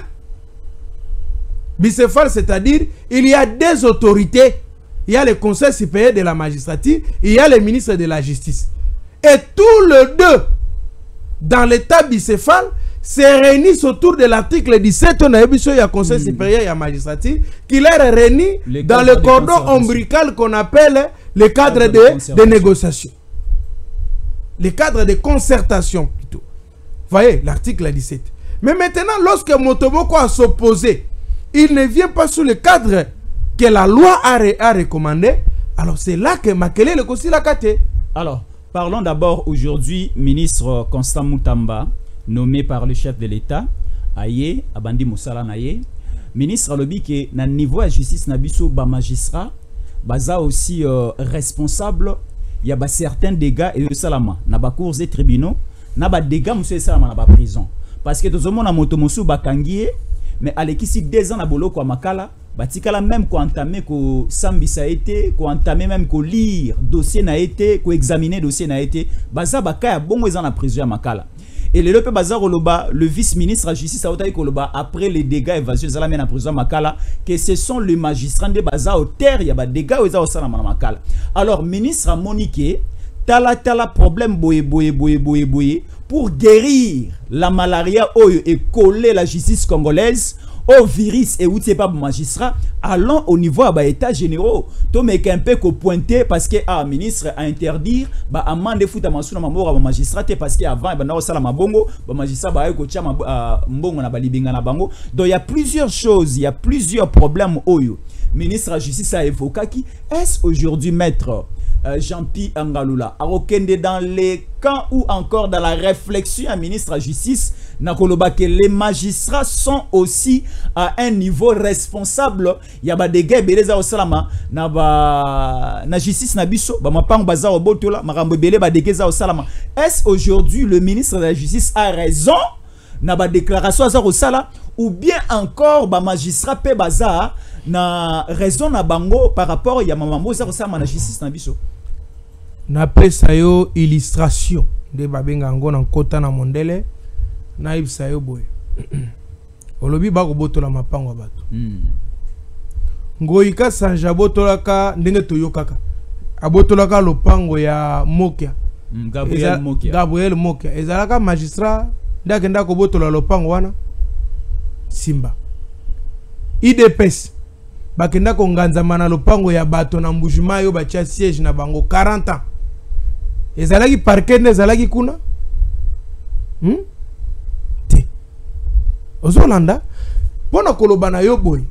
Bicéphale c'est-à-dire il y a des autorités. Il y a le conseil supérieur de la magistrature, il y a le ministre de la justice. Et tous les deux, dans l'état bicéphale, se réunissent autour de l'article dix-sept, on a eu le conseil mmh. supérieur de la magistrature, qui les réunit les dans le cordon ombilical qu'on appelle le cadre, cadre de, de, de négociation. Le cadre de concertation, plutôt. Vous voyez, l'article dix-sept. Mais maintenant, lorsque Motoboko a s'opposé, il ne vient pas sous le cadre que la loi a, ré, a recommandé, alors c'est là que Makelele aussi l'a caté. Alors, parlons d'abord aujourd'hui, ministre Constant Moutamba, nommé par le chef de l'État, Aye, Abandi Moussala Naye, ministre alobi que na niveau de justice nabiso ba magistrat, baza aussi euh, responsable, il y a ba certains dégâts et salama, na ba cours et tribunaux, na ba dégâts monsieur salama na ba prison. Parce que tout le monde a motomosu bakangié, mais alekisi deux ans na bolo kwa makala. Batikala même ko entamé ko sambisa été ko entamé même ko lire dossier na été ko examiner dossier na été baza bakaya bongo ezana prison ya makala et le pe baza koloba le vice-ministre de la justice a koloba après les dégâts évasion ezala mena prison makala que ce sont les magistrats de baza au terre ya ba dégâts eza osala na makala. Alors ministre a moniqué tala tala problème boye boye boye boye boye pour guérir la malaria oyo et coller la justice congolaise au virus et où c'est pas magistrat, allons au niveau à bah, état généraux. To mec un peu qu'on pointé parce que ah ministre a interdire bah amende foot à masuna mamora ba magistrat parce que avant bah na osala mabongo bah magistrat bah ko tia mbongo na balibinga na bango. Donc il y a plusieurs choses, il y a plusieurs problèmes oyo. Ministre de la justice a évoqué qui est-ce aujourd'hui maître Euh, Jean-Pierre Angalula a rekende dans les camps ou encore dans la réflexion à ministre de la justice nakoloba que les magistrats sont aussi à un niveau responsable. Il y a des gars beleza osalama na ba na justice na biso ba mapang baza obotola marambo belé ba degeza osalama. Est-ce aujourd'hui le ministre de la justice a raison na ba déclaration za osala ou bien encore ba magistrat pe baza na raison na bango par rapport ya mamambo za osala na justice na biso? Na pesa yo illustration de babenga ngo na kota na mondele na ibsa yo boy olobi ba ko botola mapango bato mm. ngoika sanja botolaka ndenge toyokaka abotolaka lopango ya Mokia mm, Gabriel Eza, Mokia Gabriel Mokia ezalaka magistrat ndakenda ko botola lopango wana Simba I D P S bakenda ko nganzama na lopango ya bato na mbujuma yo bacha siège na bango quarante ans ezalaki parquet ezalaki kuna hmm? Te ozolanda pona koloba na yo boy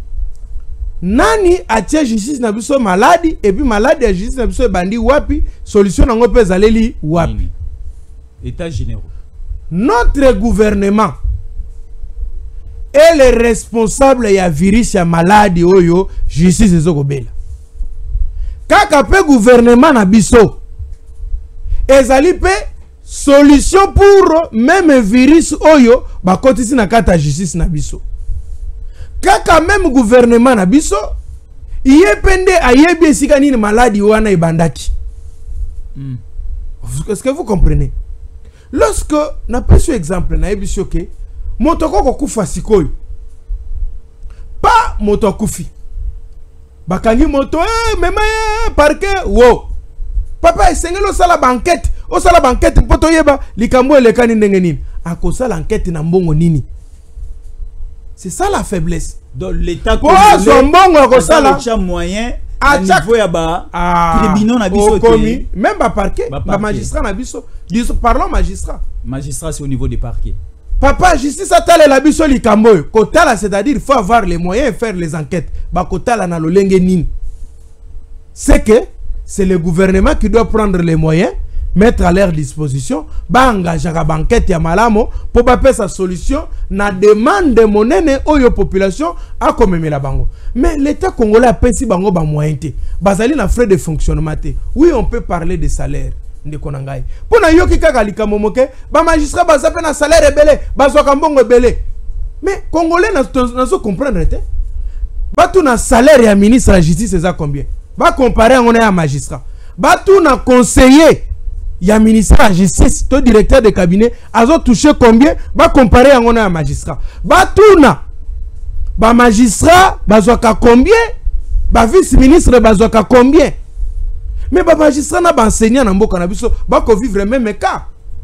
nani atia justice na biso maladi et puis maladi ya justice na biso bandi wapi solution nango pe zaleli wapi état généraux. Notre gouvernement est le responsable ya virus ya maladi oyo justice ezokobela kaka pe gouvernement na biso ezali pe solution pour même virus oyo bakotisi na kata justice na biso kaka même gouvernement na biso yepende ayebi esika nini maladi wana ebandaki. mm. Est-ce que vous comprenez? Lorsque na peso exemple na yebi que moto koko kufa sikoyo pa moto kufi bakangi moto eh mema eh parquet wo papa esengelo sala banquette o sala banquette poto yeba likambo elekani ndenge nini akosala enquête na mbongo nini. C'est ça la faiblesse. Donc l'état pour son mbongo akosala moyen à niveau ya ba tribunal na biso te même ba parquet ba magistrat na biso biso parlons magistrat magistrat c'est au niveau des parquets. Papa justice atale la biso likambo kotala c'est-à-dire il faut avoir les moyens de faire les enquêtes ba kotala na lolenge nini. C'est que c'est le gouvernement qui doit prendre les moyens mettre à leur disposition ba engager ba enquête ya malamo pour ba faire sa solution na demande de monene oyo population a komemela bango. Mais l'état congolais a pensi bango ba moyen te bazali na frais de fonctionnement te. Oui, on peut parler de salaire ndeko ngai pona yoki kaka likambo moke ba magistrat bazape na salaire ebele bazwaka mbongo ebele. Mais congolais na nazo comprendre te batu na salaire ya ministre la justice eza combien ba comparer on est à magistrat batu na conseiller ya ministre de la justice to directeur de cabinet azo touché combien ba comparer on est à magistrat batu na ba magistrat bazwaka combien ba vice ministre bazwaka combien. Mais ba magistrat na ba enseignant na mboka na biso ba ko vivre même cas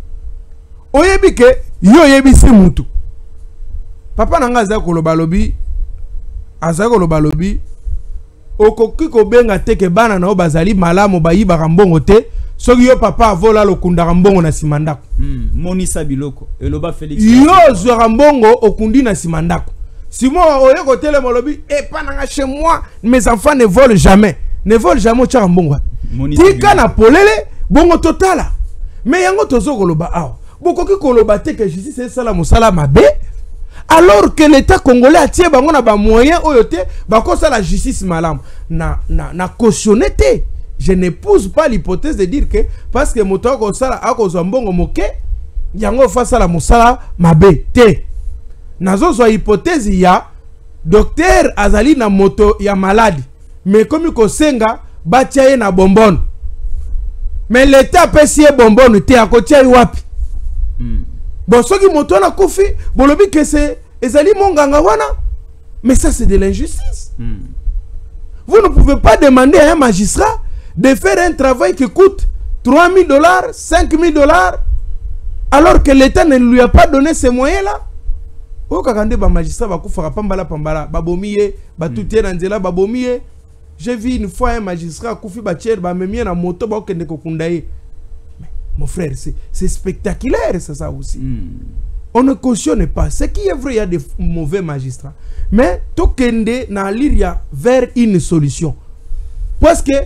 oyebi ke yo yebi si mutu papa nanga za ko lobalobi aza ko lobalobi okoki ko benga teke bana na bazali malamu bayiba mbongo te soki yo papa avola lokunda mbongo na simandako. mm. Monisa biloko eloba Félix yo zwa mbongo okundi na simandako simo oye ko tele molobi e pananga chez moi mes enfants ne volent jamais ne volent jamais cha mbongo tika na polele bongo totala. Mais yango tozo koloba aw bokoki koloba te que justice c'est sala musala mabe alors que l'état congolais a tie bango na ba moyen oyote bakosa la justice malam na na na cautionné te. Je n'épouse pas l'hypothèse de dire que parce que moto ko sala akozwa mbongo moke yango fa sala musala mabe te. Nazo zo hypothèse ya docteur azali na moto ya malade mais comme ko senga batia ye na bonbonne mais l'état pesie bonbonne te akotia wapi. mm. Bon soki moto na kufi bolobi que c'est ezali monganga wana mais ça c'est de l'injustice. mm. Vous ne pouvez pas demander à un magistrat de faire un travail qui coûte trois mille dollars, cinq mille dollars alors que l'état ne lui a pas donné ces moyens là. O kakande ba magistrat ba kufaka pambala pambala babomiye batutie na nzela babomiye. J'ai vu une fois un magistrat kufi ba tier ba memie na moto ba okende kokunda ye. Mon frère, c'est spectaculaire ça, ça aussi. mm. On ne cautionne pas. Ce qui est vrai, il y a des mauvais magistrats. Mais tokende na liria vers une solution. Parce que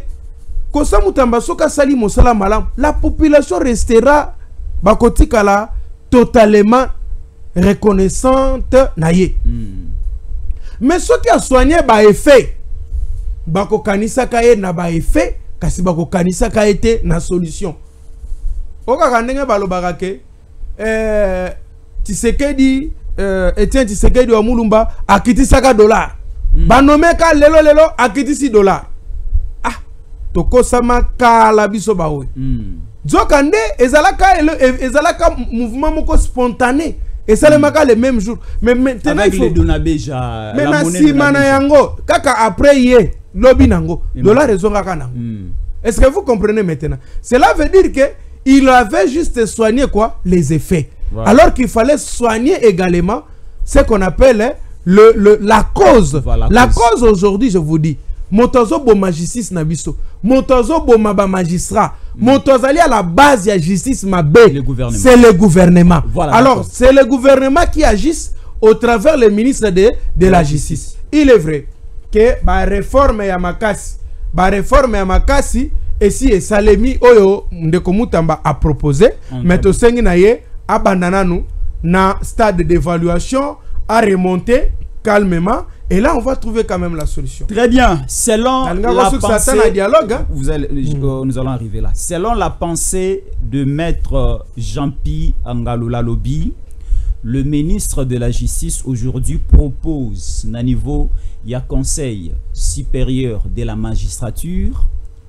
la population restera bakotikala totalement reconnaissante naye. mm. Mais ce qui a soigné ba effet bako kanisa kaye na ba effet kasi bako kanisa kaye te na solution. Oka kandenge balobaka ke euh Tshisekedi euh Etienne Tshisekedi wa Mulumba akitisaka dollar. mm. Banomeka lelo lelo akitisi dollar. Ah tokosama kala biso bawe. mm. Zokande ezalaka ezalaka mouvement moko spontané et ça le maka le même jour. Mais maintenant avec il faut les donabeja mais na simana yango kaka après ye lobi nango dollar ezongaka nango. mm. Est-ce que vous comprenez maintenant? Cela veut dire que il avait juste soigné quoi? Les effets. Voilà. Alors qu'il fallait soigner également ce qu'on appelle le, le, la cause. Voilà, la cause, cause aujourd'hui, je vous dis, motozo boma justice na biso, motozo boma ba magistrat, motozali à la base de la justice mabe, c'est le gouvernement. Voilà, alors c'est le gouvernement qui agisse au travers le ministre de, de la justice. Il est vrai que la réforme ya makasi, la réforme ya makasi, et si et salemi oyo ndeko mutamba a proposé, mais to sengi na ye abandana nous na stade d'évaluation à remonter calmement, et là on va trouver quand même la solution. Très bien. Selon la pensée, dialogue, hein? vous allez, mm. nous allons arriver là. Selon la pensée de maître Jean-Pierre Angalula Lobi, le ministre de la Justice aujourd'hui propose à niveau il y a Conseil supérieur de la magistrature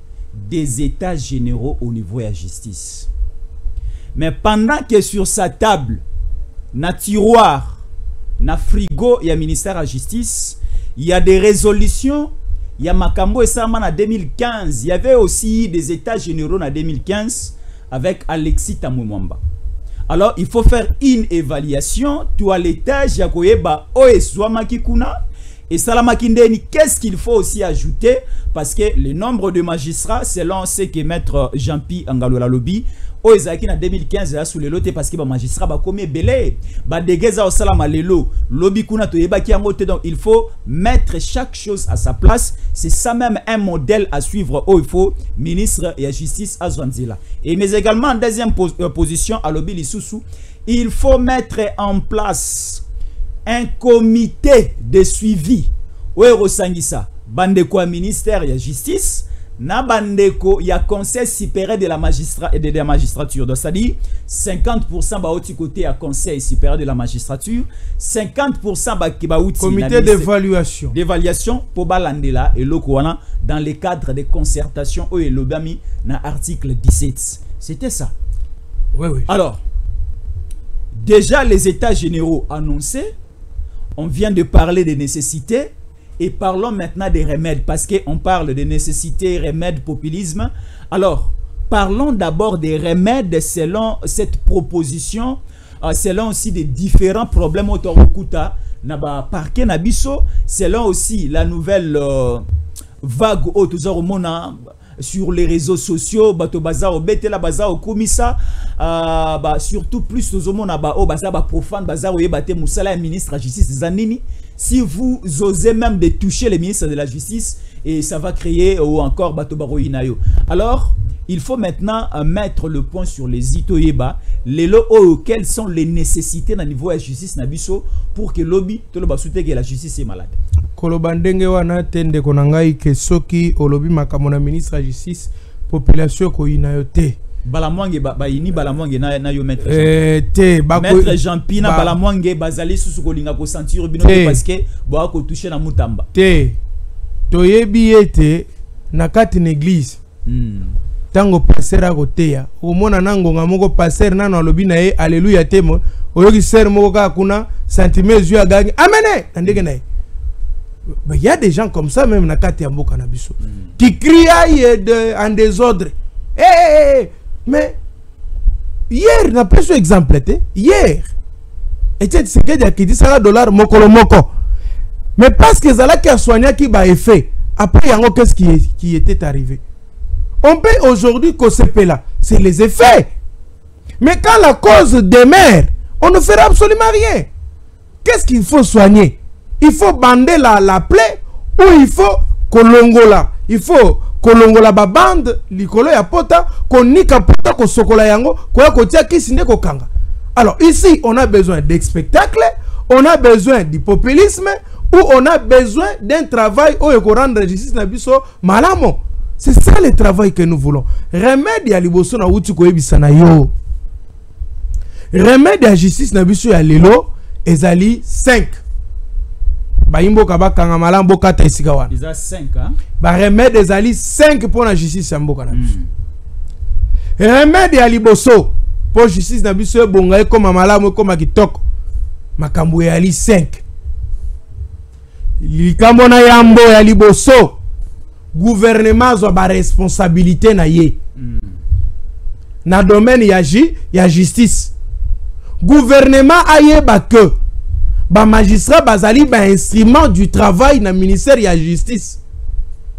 des états généraux au niveau de la justice. Mais pendant que sur sa table, na tiroir, na frigo, il y a ministère de la Justice, il y a des résolutions, il y a Makambo et Sama en deux mille quinze, il y avait aussi des états généraux en deux mille quinze avec Alexis Tamouemwamba. Alors, il faut faire une évaluation, tout à l'étage, il y a Koyeba, Oeswama Kikuna, et Salamakindeni, qu'est-ce qu'il faut aussi ajouter? Parce que le nombre de magistrats, selon ce que maître Jean-Pierre Angalula Lobi, au Ezaki en deux mille quinze, là, sous le lot, parce que les magistrats ba comme belé, ba dégeza au salama lelo, Lobi kuna to yeba ki amote, donc il faut mettre chaque chose à sa place. C'est ça même un modèle à suivre. Oh, il faut ministre et la justice à Zwanzila. Et mais également en deuxième pos euh, position à Lobi Lisusu, il faut mettre en place un comité de suivi. Ouais, Rosangisa, bandeko ministère et justice, na bandeko ya conseil supérieur de la magistrat et de la magistrature. Donc ça dit cinquante pour cent ba autre côté à conseil supérieur de la magistrature, cinquante pour cent ba kiba outil comité d'évaluation. D'évaluation pour balandela et lokwana dans le cadre de concertation au et lobami na article dix-sept. C'était ça. Oui oui. Alors déjà les états généraux annoncés. On vient de parler des nécessités et parlons maintenant des remèdes parce qu'on parle de nécessités, remèdes, populisme. Alors, parlons d'abord des remèdes selon cette proposition, euh, selon aussi des différents problèmes autorokuta, naba parquet nabiso, selon aussi la nouvelle euh, vague autozoromona sur les réseaux sociaux, bato bazar betela bazar komisa, euh, bah surtout plus tozomona ba o bazar ba profane bazar oye bate musala ministre de la justice zanini. Si vous osez même de toucher les ministres de la justice, et ça va créer ou encore bato baro inayo. Alors il faut maintenant euh, mettre le point sur les itoyeba, les lo oh, quelles sont les nécessités dans le niveau de la justice nabiso pour que lobby to lo basute que la justice est malade. Kolobandenge wana tende konangai ke soki olobi makamona ministre de la justice population ko inayote balamwange ba ini balamwange na na yo maître eh te ba maître Jean-Pierre na balamwange bazali susu ko linga ko sentir bino parce que ba ko toucher na mutamba te toyebi ete na kati na église mm. Tango passer a koteya omona nango ngamoko passer nano alobi na ye alléluia temo oyoki ser moko ka kuna sentiment zu agani amene ndenge na ye. Il y a des gens comme ça même na kati ya mboka na biso mm. qui crient de, en désordre. Eh hey, hey, mais hier n'a pas ce exemple te hier et tu sais que dia qui dit ça dollar mokolo moko mais parce que zala qui a soigné qui ba effet après yango qu'est-ce qui est, qui était arrivé. On peut aujourd'hui qu'on se paie là, c'est les effets. Mais quand la cause demeure, on ne fera absolument rien. Qu'est-ce qu'il faut soigner? Il faut bander la, la plaie ou il faut kolongola. Il faut kolongola ba bande, likolo ya pota, konika pota ko sokola yango, ko kotia kisinde ko kanga. Alors ici, on a besoin des spectacles, on a besoin du populisme ou on a besoin d'un travail où il faut rendre justice na biso malamo. C'est ça le travail que nous voulons. Remède ya liboso na uti ko yebisa na yo. Remède ya justice na biso ya lelo ezali cinq. Ba imbo kaba kanga malambo kata isika wana. Ils a cinq hein. Ba remède ezali cinq pour la justice ya mboka na biso. Mm. Remède ya liboso pour justice na biso bonga comme malamu comme kitoko. Makambo ya li cinq. Likambo na yambo ya liboso. Gouvernement a ba responsabilité na ye. Mm. Na domaine ya ji, ya justice. Gouvernement a ye ba que ba magistrat bazali ba instrument du travail na ministère ya justice.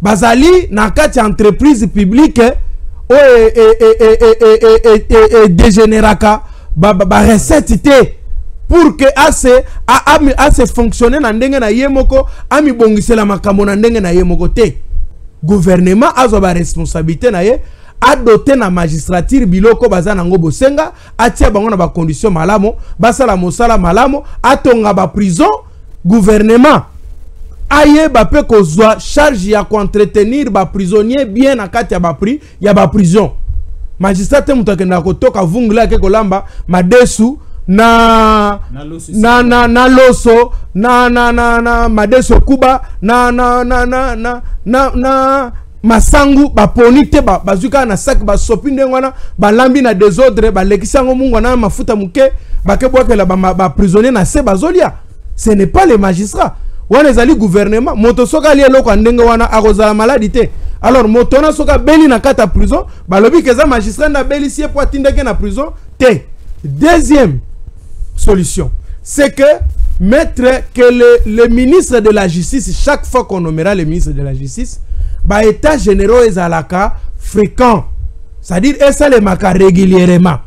bazali na kati entreprise publique o e e e e e e dégénéraka ba ba recette te pour que assez a assez fonctionner na ndenge na yemoko ami bongisela makambo na ndenge na yemoko te. Gouvernement azo ba responsabilité na ye a doté na magistrature biloko bazana ngo bosenga atia bango na ba condition malamo basala mosala malamo atonga ba prison. Gouvernement aye ba pe kozwa charge ya entretenir ba prisonnier bien na kati ya ba pri ya ba prison. Magistrat mutakenda kotoka vungula ke kolamba madesu na na loso na na na loso na na na na madeso kuba na na na na na na na masangu ba ponite ba bazuka na sac ba sopinde ngwana ba lambi na désordre ba lekisango mungu na mafuta muke ba ke boke la ba, ba prisonnier na se bazolia. Ce n'est pas les magistrats. Wana ezali gouvernement moto soka li eloko ndenge wana akozala maladité. Alors moto na soka beli na kata prison balobi keza magistrat na beli sie po atindeke na prison te. Deuxième solution, c'est que mettre que le, le ministre de la justice, chaque fois qu'on nommera le ministre de la justice, bah état généraux et alaka fréquent, c'est-à-dire et ça les maka régulièrement.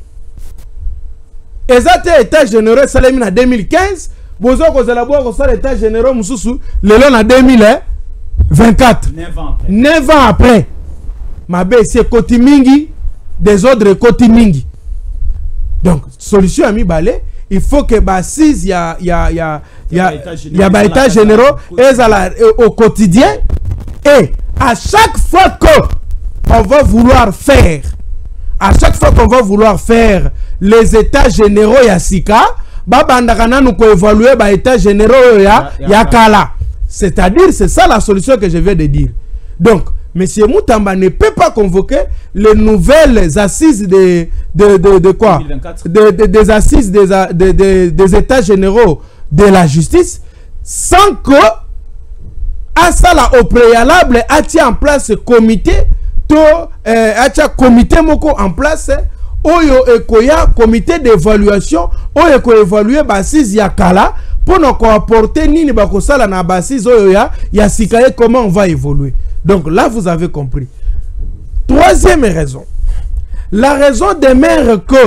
Et ça état généraux ça les en deux mille quinze, bozo ko zala bo ko ça l'état généraux mususu le long en deux mille vingt-quatre. neuf ans après. neuf ans après. Ma bé c'est koti mingi des ordres koti mingi. Donc, solution à mi balé, il faut que bassise ya ya ya ya ya ba état généraux au quotidien et à chaque fois que on va vouloir faire à chaque fois qu'on va vouloir faire les états généraux ya sika ba bandakana nous ko évaluer ba état généraux ya ya kala. C'est-à-dire c'est ça la solution que je viens de dire. Donc Monsieur Moutamba ne peut pas convoquer les nouvelles assises de, de, de, de quoi de, de, des assises des, de, de, des états généraux de la justice sans que à ça là au préalable a tia en place ce comité to euh, a tia comité moko en place oyo ekoya comité d'évaluation oyo ko évaluer basis ya kala pour nous apporter nini bakosala na basis oyo ya ya sikaye comment on va évoluer. Donc là, vous avez compris. Troisième raison. La raison demeure que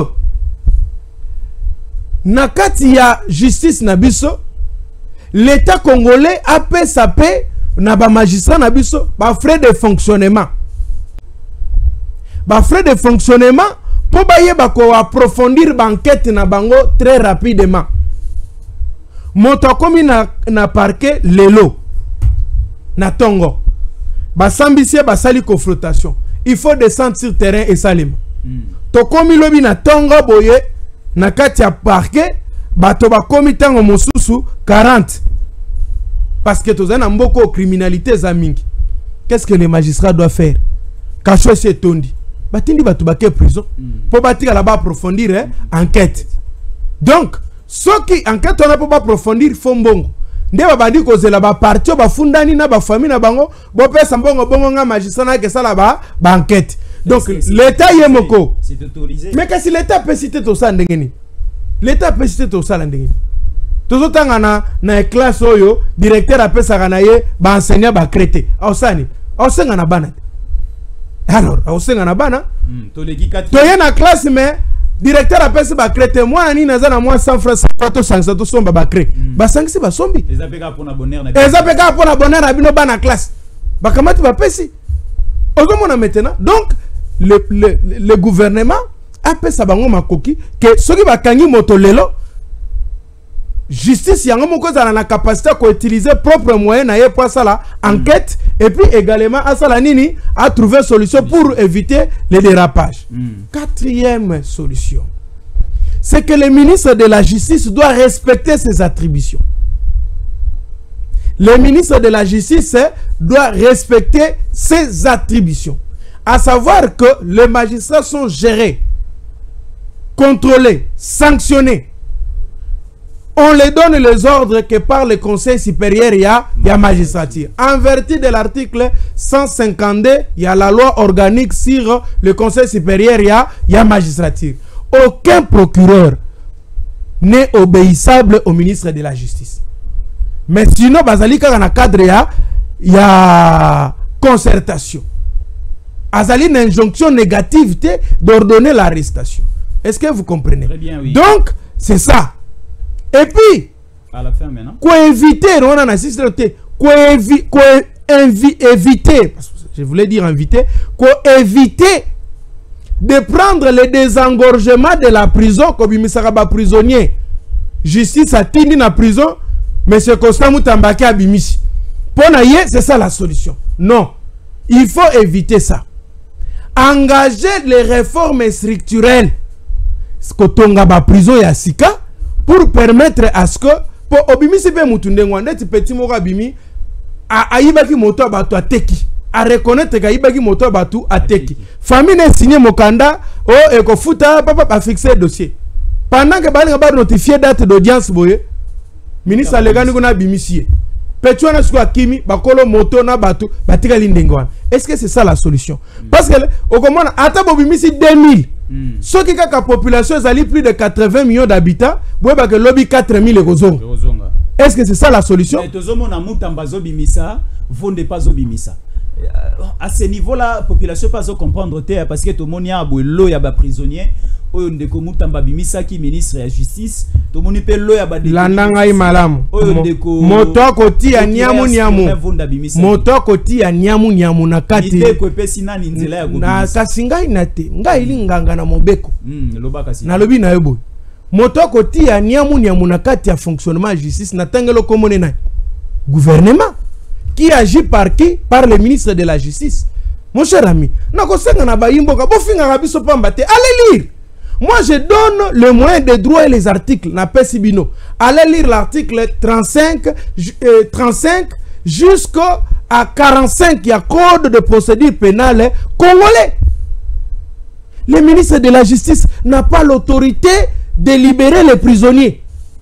nakati ya justice nabiso, l'État congolais a payé sa paix na ba magistrat nabiso, ba frais de fonctionnement. Ba frais de fonctionnement pour baye ba ko approfondir banquette na bango très rapidement. Moto komi na na parquet lelo na tongo. Basambisie basali confrontation. Il faut descendre sur terrain et salim. Mm. To komi lobi na tongo boye na kati ya parquet bato ba komi tango mosusu quarante. Parce que toza na mboko criminalité za mingi. Qu'est-ce que les magistrats doivent faire? Kacho se tondi. Batindi bato ba ke prison. Mm. Po batika là-bas approfondir hein, enquête. Donc, ceux qui enquête on a pas approfondir font bon. Ndeba bandi kozela ba parti ba fundani na ba famille na bango bo pesa mbongo bongo nga magistrat na ke sala ba ba enquête. Donc l'état yemoko c'est autorisé. Mais que si l'état peut citer tout ça ndengeni. L'état peut citer tout ça ndengeni. Tozo tanga na na classe oyo directeur a pesa kana ye ba enseignant ba crété. Osani, osenga na bana. Alors, osenga na bana. Hmm, to legi kati. To ye na classe mais directeur a pesa ba créé moi ni naza na moi cent francs to cinq to somba ba créé ba cinq ba sombi ezapeka pona bonheur na ezapeka pona bonheur na bino ba na classe ba kamati ba pesi ozomona maintenant. Donc le le le gouvernement a pesa bango makoki que soki ba kangi moto lelo justice yango moko za na capacité ko utiliser propre moyen na ye pour ça la enquête mm. et puis également à ça la nini à trouver solution pour éviter les dérapages. Mm. Quatrième solution, c'est que le ministre de la justice doit respecter ses attributions. Le ministre de la justice doit respecter ses attributions, à savoir que les magistrats sont gérés, contrôlés, sanctionnés. On les donne les ordres que par le Conseil supérieur il y a, il y a magistrature. En vertu de l'article cent cinquante-deux, il y a la loi organique sur le Conseil supérieur il y a, il y a magistrature. Aucun procureur n'est obéissable au ministre de la Justice. Mais sinon, bazalika dans le cadre il y a, il y a concertation. Azali une injonction négative d'ordonner l'arrestation. Est-ce que vous comprenez? Très bien, oui. Donc, c'est ça. Et puis, à la fin maintenant, quoi éviter, on a assisté, quoi évi quoi évi éviter, je voulais dire inviter, quoi éviter de prendre le désengorgement de la prison, comme il me prisonnier. Justice a tini na prison, mais c'est Constant Moutambaki a bimisi. Pour naïe, c'est ça la solution. Non, il faut éviter ça. Engager les réformes structurelles, ce que tonga ba prison ya sika, pour permettre à ce que pour obimisi pe mutunde ngwande ti petit moko bimi a ayibaki moto bato ateki a reconnaître ka ayibaki moto bato ateki. Famille ne signé mokanda o eko futa papa a fixer dossier. Pendant que bali ba notifier date d'audience boye, ministre legani kuna bimisi. Petro na siko akimi bakolo moto na bato batika lindengwana. Est-ce que c'est ça la solution? Mm. Parce que au comment ata bobimisi deux mille. Mm. Ce qui a la population est plus de quatre-vingts millions d'habitants, vous avez que lobby quatre mille euros. Est-ce que c'est ça la solution? Mais tout le monde a mutambazo bimisa, vous ne pas obimisa. À ce niveau-là, la population pas comprendre parce que tout le monde a l'eau, il y a des prisonniers. Oyo ndeko mutamba bimisa ki ministre ya justice to moni pe lo ya ba de la nanga imalam oyo ndeko moto koti ya nyamu nyamu moto koti ya nyamu nyamu na kati ndeko pesi nani nzela ya gobimisa na kasinga inate ngai linganga na mobeko mm loba kasi na lobi na yebo moto koti ya nyamu nyamu na kati ya fonctionnement ya justice na tangelo komone na gouvernement qui agit par qui? Par le ministre de la justice. Mon cher ami, na ko senga na ba yimboka bo finga rabiso pamba te allez lire. Moi, je donne le moyen de droit et les articles. Na Pesibino. Allez lire l'article trente-cinq, euh, trente-cinq jusqu'à quarante-cinq. Il y a code de procédure pénale congolais. Le ministre de la Justice n'a pas l'autorité de libérer les prisonniers.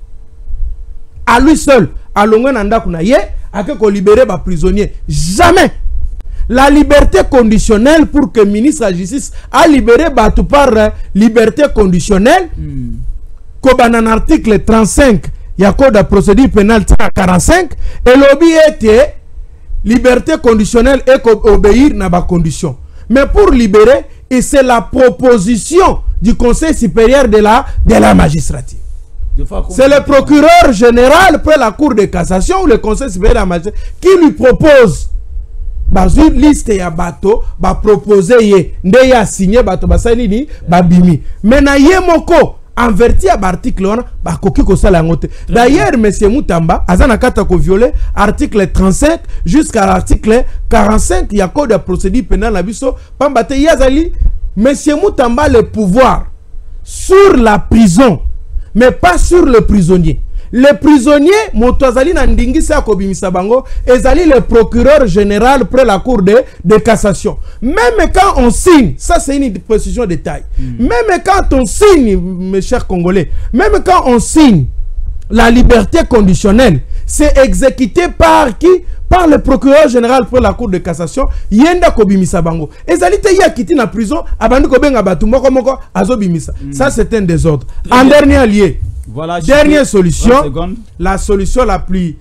À lui seul. À l'ongananda kunaye, à que libérer les prisonniers. Jamais. La liberté conditionnelle pour que le ministre de la Justice a libéré Batou par euh, liberté conditionnelle, mm. comme dans l'article trente-cinq, il y a code de procédure pénale quarante-cinq, et l'objet était liberté conditionnelle et obéir à la condition. Mais pour libérer, et c'est la proposition du Conseil supérieur de la, de la magistrature. C'est le procureur général pour la Cour de cassation ou le Conseil supérieur de la magistrature qui lui propose. Bazou liste ya bato ba proposer ye nde ya signé bato basali ni babimi mais na ye moko enverti ya article on ba koki ko sala ngote. D'ailleurs monsieur Moutamba azana kata ko violer article trente-cinq jusqu'à l'article quarante-cinq ya code de procédure pénale na biso pamba te yazali monsieur Moutamba le pouvoir sur la prison mais pas sur le prisonnier. Le prisonnier, Motozali Nandingisa Kobimisa Bango, ezali le procureur général pour la cour de, de cassation. Même quand on signe, ça c'est une précision de taille. Mm. Même quand on signe, mes chers Congolais, même quand on signe la liberté conditionnelle, c'est exécuté par qui? Par le procureur général pour la cour de cassation, Yenda Kobimisa Bango. Ezali te ya kiti na prison, abandu kobenga batu moko moko azobimisa. Mm. Ça c'est un désordre. Très en bien. Dernier lieu. Voilà, dernière solution, la solution la plus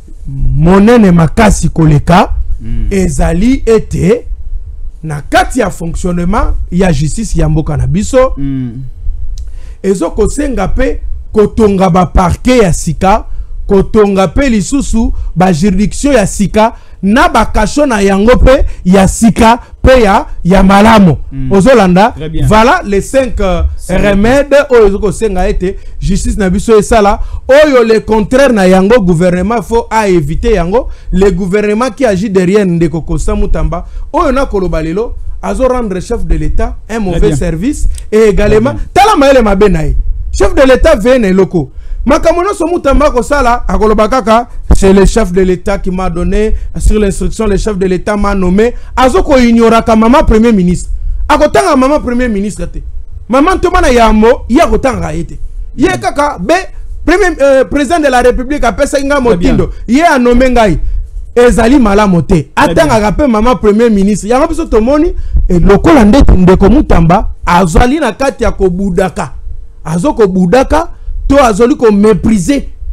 monene makasi koleka, mm. ezali était na kati ya fonctionnement ya justice ya mboka na biso. Mm. Ezo kosenga pe kotonga ba parquet ya sika, kotonga pe lisusu ba juridiction ya sika na ba kasho na yango pe ya sika pe ya ya malamo. Mm. Ozolanda, voilà les cinq euh, remèdes oyo kosenga ete justice na biso esala oyo le contraire na yango gouvernement faut à éviter yango le gouvernement qui agit derrière ndeko Constant Moutamba oyo na koloba lelo azo rendre chef de l'état un mauvais service et également tala maele mabenaye chef de l'état vene loko makamono so Moutamba ko sala akoloba kaka c'est le chef de l'état qui m'a donné sur l'instruction le chef de l'état m'a nommé azo ko ignora ka maman premier ministre akotanga maman premier ministre te maman to mana yamo ya kotanga ete ye kaka be premier euh, président de la république a pesa nga motindo ye a nommé ngai ezali malamu te atanga ka pe maman premier ministre yango biso tomoni e lokola ndete ndeko Moutamba azali na kati ya kobudaka azo kobudaka to azoli ko mépriser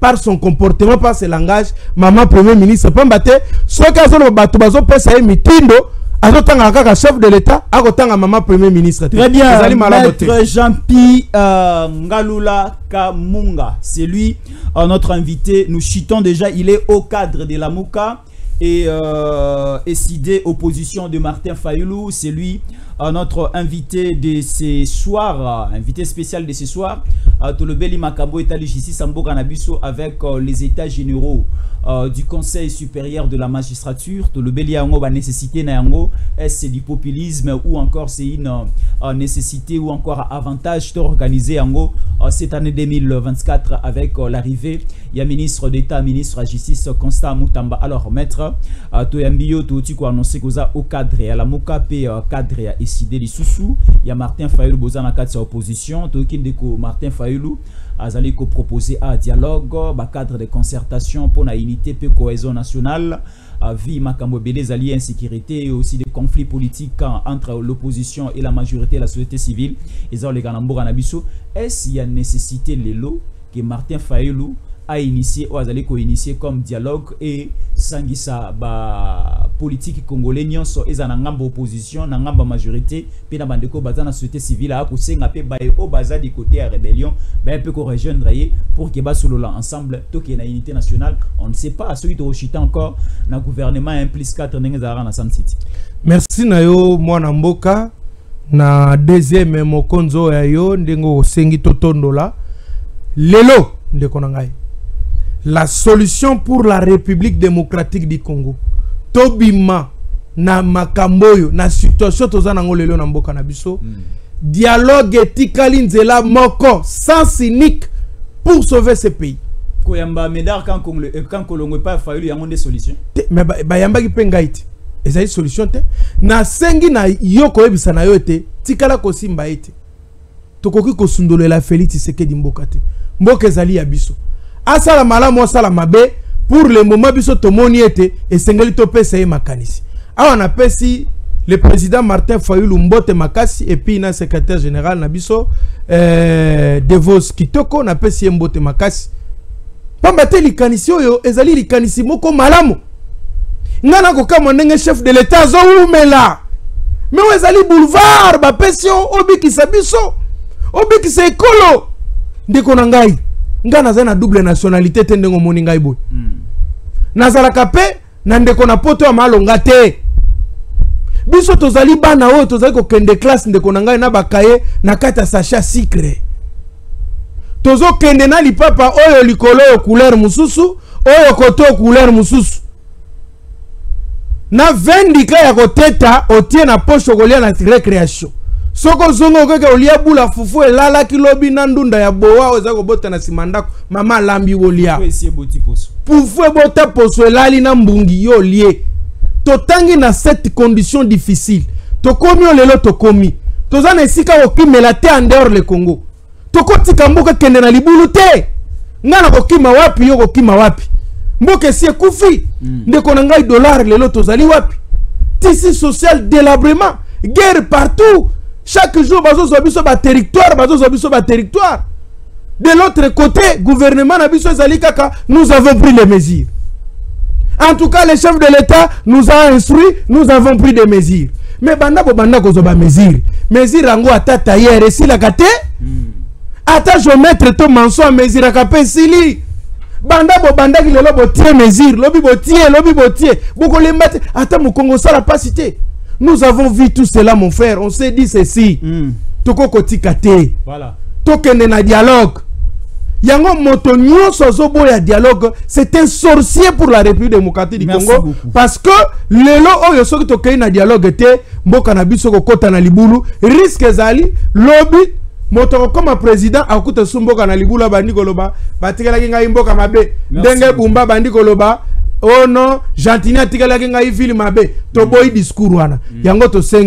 par son comportement, par ses langages, maman premier ministre, pas battre. Soit qu'à son bateau, bateau, pèse à mitindo, à un chef de l'État, à un maman premier ministre. Très bien, Maître Jean-Pi euh, Ngalula Kamunga, c'est lui, euh, notre invité. Nous chitons déjà, il est au cadre de la Mouka. Et euh, Essidé, opposition de Martin Fayoulou, c'est lui euh, notre invité de ce soir, euh, invité spécial de ce soir. Euh, Tolobeli Makabo est allé ici Sambo Kanabiso avec euh, les états généraux euh, du Conseil supérieur de la magistrature. Tolobeli Yango va nécessité Nayango, est-ce c'est du populisme ou encore c'est une euh, nécessité ou encore avantage d'organiser Yango euh, cette année deux mille vingt-quatre avec euh, l'arrivée. Il y a ministre d'État, ministre de la Justice Constant Moutamba. Alors maître Uh, Toyambio Touti ko annoncé que au cadre à la Moka P uh, cadre à Essidé les Soussou, il y a Martin Fayoulou Bozana quatre sa opposition, Tokin Deko Martin Fayoulou azali ko proposer un dialogue, ba cadre de concertation pour la unité et cohésion nationale, uh, vie makambo belé zali insécurité et aussi des conflits politiques uh, entre l'opposition et la majorité de la société civile. Et ça les ganambo ganabiso, est-ce qu'il y a nécessité les lots que Martin Fayoulou a initié ou a initié comme dialogue et sangisa ba politique congolais nyonso eza na ngamba opposition na ngamba majorité pe na bandeko bazana société civile a ko senga pe ba o baza du côté à rébellion ben peut ko rejoindre pour que ba solo ensemble to que na unité nationale. On ne sait pas celui de Rochita encore na gouvernement un plus quatre nengezara na San City. Merci na yo mwana mboka na deuxième mokonzo ya yo ndengo sengi totondola lelo ndeko na ngai. La solution pour la République démocratique du Congo. Tobima na makamboyo na situation tozana ngolelo na mboka na biso. Mm. Dialogue etikali nzela moko sans unique pour sauver ce pays. Koyamba medar quand Congo quand Kolongo pas fallu yango des solutions. Mais ba, ba yamba ki pengaiti. Eza une solution te. Na sengi na yoko ebisa na yo te tikala ko simba ete. Tokoki ko sundolela Félix Tshisekedi mboka te. Mboka ezali ya biso. Asala malamu asala mabe pour le moment biso tomoni ete esengeli to pesa e makanisi. Awa na pesi le président Martin Fayoulou mbote makasi et puis na secrétaire général na biso euh, Devos Kitoko na pesi mbote makasi. Pamba te likanisi oyo ezali likanisi moko malamu. Ngana ko kama ndenge chef de l'état zo umela. Mais ezali boulevard ba pesi obiki sabiso. Obiki se ekolo. Ndeko na ngai. Ngana za na double nationalité tendengo moni ngai boy. Mm. Nazala kape na ndeko na poto ya malonga te. Biso tozali bana oyo tozali ko kende classe ndeko na ngai na bakaye na kata sacha secret. Tozo kende na lipapa oyo likolo yo couleur mususu, oyo koto couleur mususu. Na vendika ya koteta otie na poche kolia na récréation. Soko zongo keke olia bula fufu elala kilobi na ndunda ya boa ozako bota na simandako mama lambi olia fufu bota poso elali na mbungi yo lie totangi na cette condition difficile tokomi lelo tokomi tozana esika okimela te en dehors le Congo tokotika mboka kende na libulu te ngana kokima wapi yo kokima wapi mboka si ekufi mm. Ndeko na ngai dollar lelo tozali wapi tissu social délabrement guerre partout. Chaque jour, bazo zobiso ba territoire, bazo zobiso ba territoire. De l'autre côté, gouvernement nabiso ezali kaka, nous avons pris les mesures. En tout cas, les chefs de l'État nous ont instruit, nous avons pris des mesures. Mais banda bo banda ko zo ba mesures. Mesures rango ata tailleur et si la kate. Ata je mettre ton manso à mesure akape sili. Banda bo banda ki lelo bo tie mesures, lobi bo tie, lobi bo tie. Boko le mate ata mo Congo sala pas cité. Nous avons vu tout cela, mon frère. On s'est dit ceci. Toko kotikate. Voilà. Tokende na dialogue. Yango moto nyonso zobo ya dialogue, c'est un sorcier pour la République démocratique du Congo. Beaucoup. Parce que lelo oyo soki tokei na dialogue te, mboka na biso ko kota na libulu, risque zali lobby moto comme président akuta sumboka na libulu bandi koloba, batikela kinga mboka mabe. Ndenge bumba bandi koloba. Oh non, Jantina tikala kinga ifili mabe to boy discours wana. Mm. Yango to sengi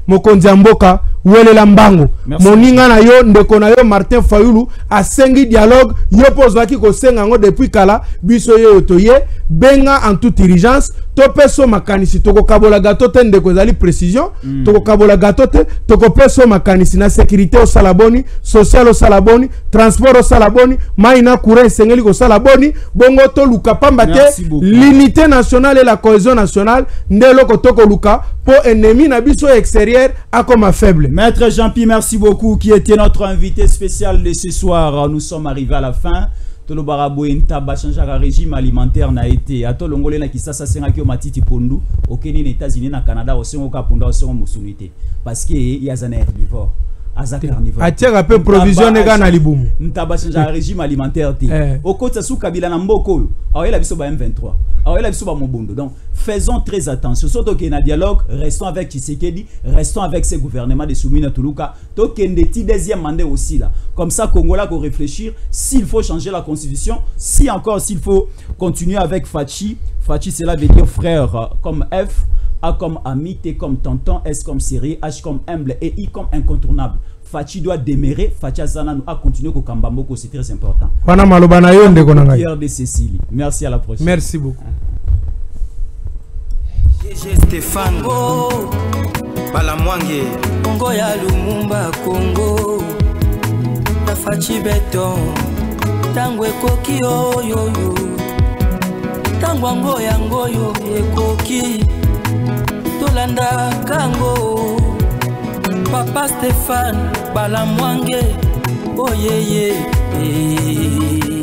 mokonzi mboka welela mbango moninga na yo ndeko na yo Martin Fayulu asengi dialogue yo pozwaki ko senga ngo depuis kala biso yo toye benga en toute urgence to peso makanisi toko kabola gato te ndeko zali précision mm. toko kabola gato te toko peso makanisi na sécurité au salaboni social au salaboni transport au salaboni maina courant sengeli ko salaboni bongo to luka pamba te l'unité nationale et la cohésion nationale ndelo ko toko luka po ennemi na biso extérieur a comme faible. Maître Jean-Pierre, merci beaucoup, qui était notre invité spécial de ce soir. Nous sommes arrivés à la fin. Tolo barabo intaba changer le régime alimentaire na été. Ato longole na kisasa senga ki o matiti pondu. Au Kenya, aux États-Unis, na Canada, au sengo ka pondu, au sengo musunité. Parce que il y a un herbivore. Aza carnivore. Atia un peu provision nega na libumu. Ntaba changer le régime alimentaire té. Au côté sous Kabila na mboko. Awa la biso ba M vingt-trois. Awa la biso ba mobondo. Donc faisons très attention. Surtout qu'il y a un dialogue, restons avec Tshisekedi, restons avec ces gouvernements de Soumina Toulouka. Donc il y a un petit deuxième mandat aussi là. Comme ça, Congola pour réfléchir s'il faut changer la constitution, si encore s'il faut continuer avec Fachi. Fachi, cela veut dire frère comme F, A comme ami, T comme tonton, S comme série, H comme humble et I comme incontournable. Fachi doit demeurer, Fachi Azana a continué au Kambamboko, c'est très important. Pierre de Cécilie. Merci, à la prochaine. Merci beaucoup. Stéphane oh, Balamwange Congo ya Lumumba Congo na Fachi Beton tango ekoki oyoyo tango ngo yango yo ekoki tolanda kango Papa Stéphane Balamwange oyeye oh, yeah, yeah.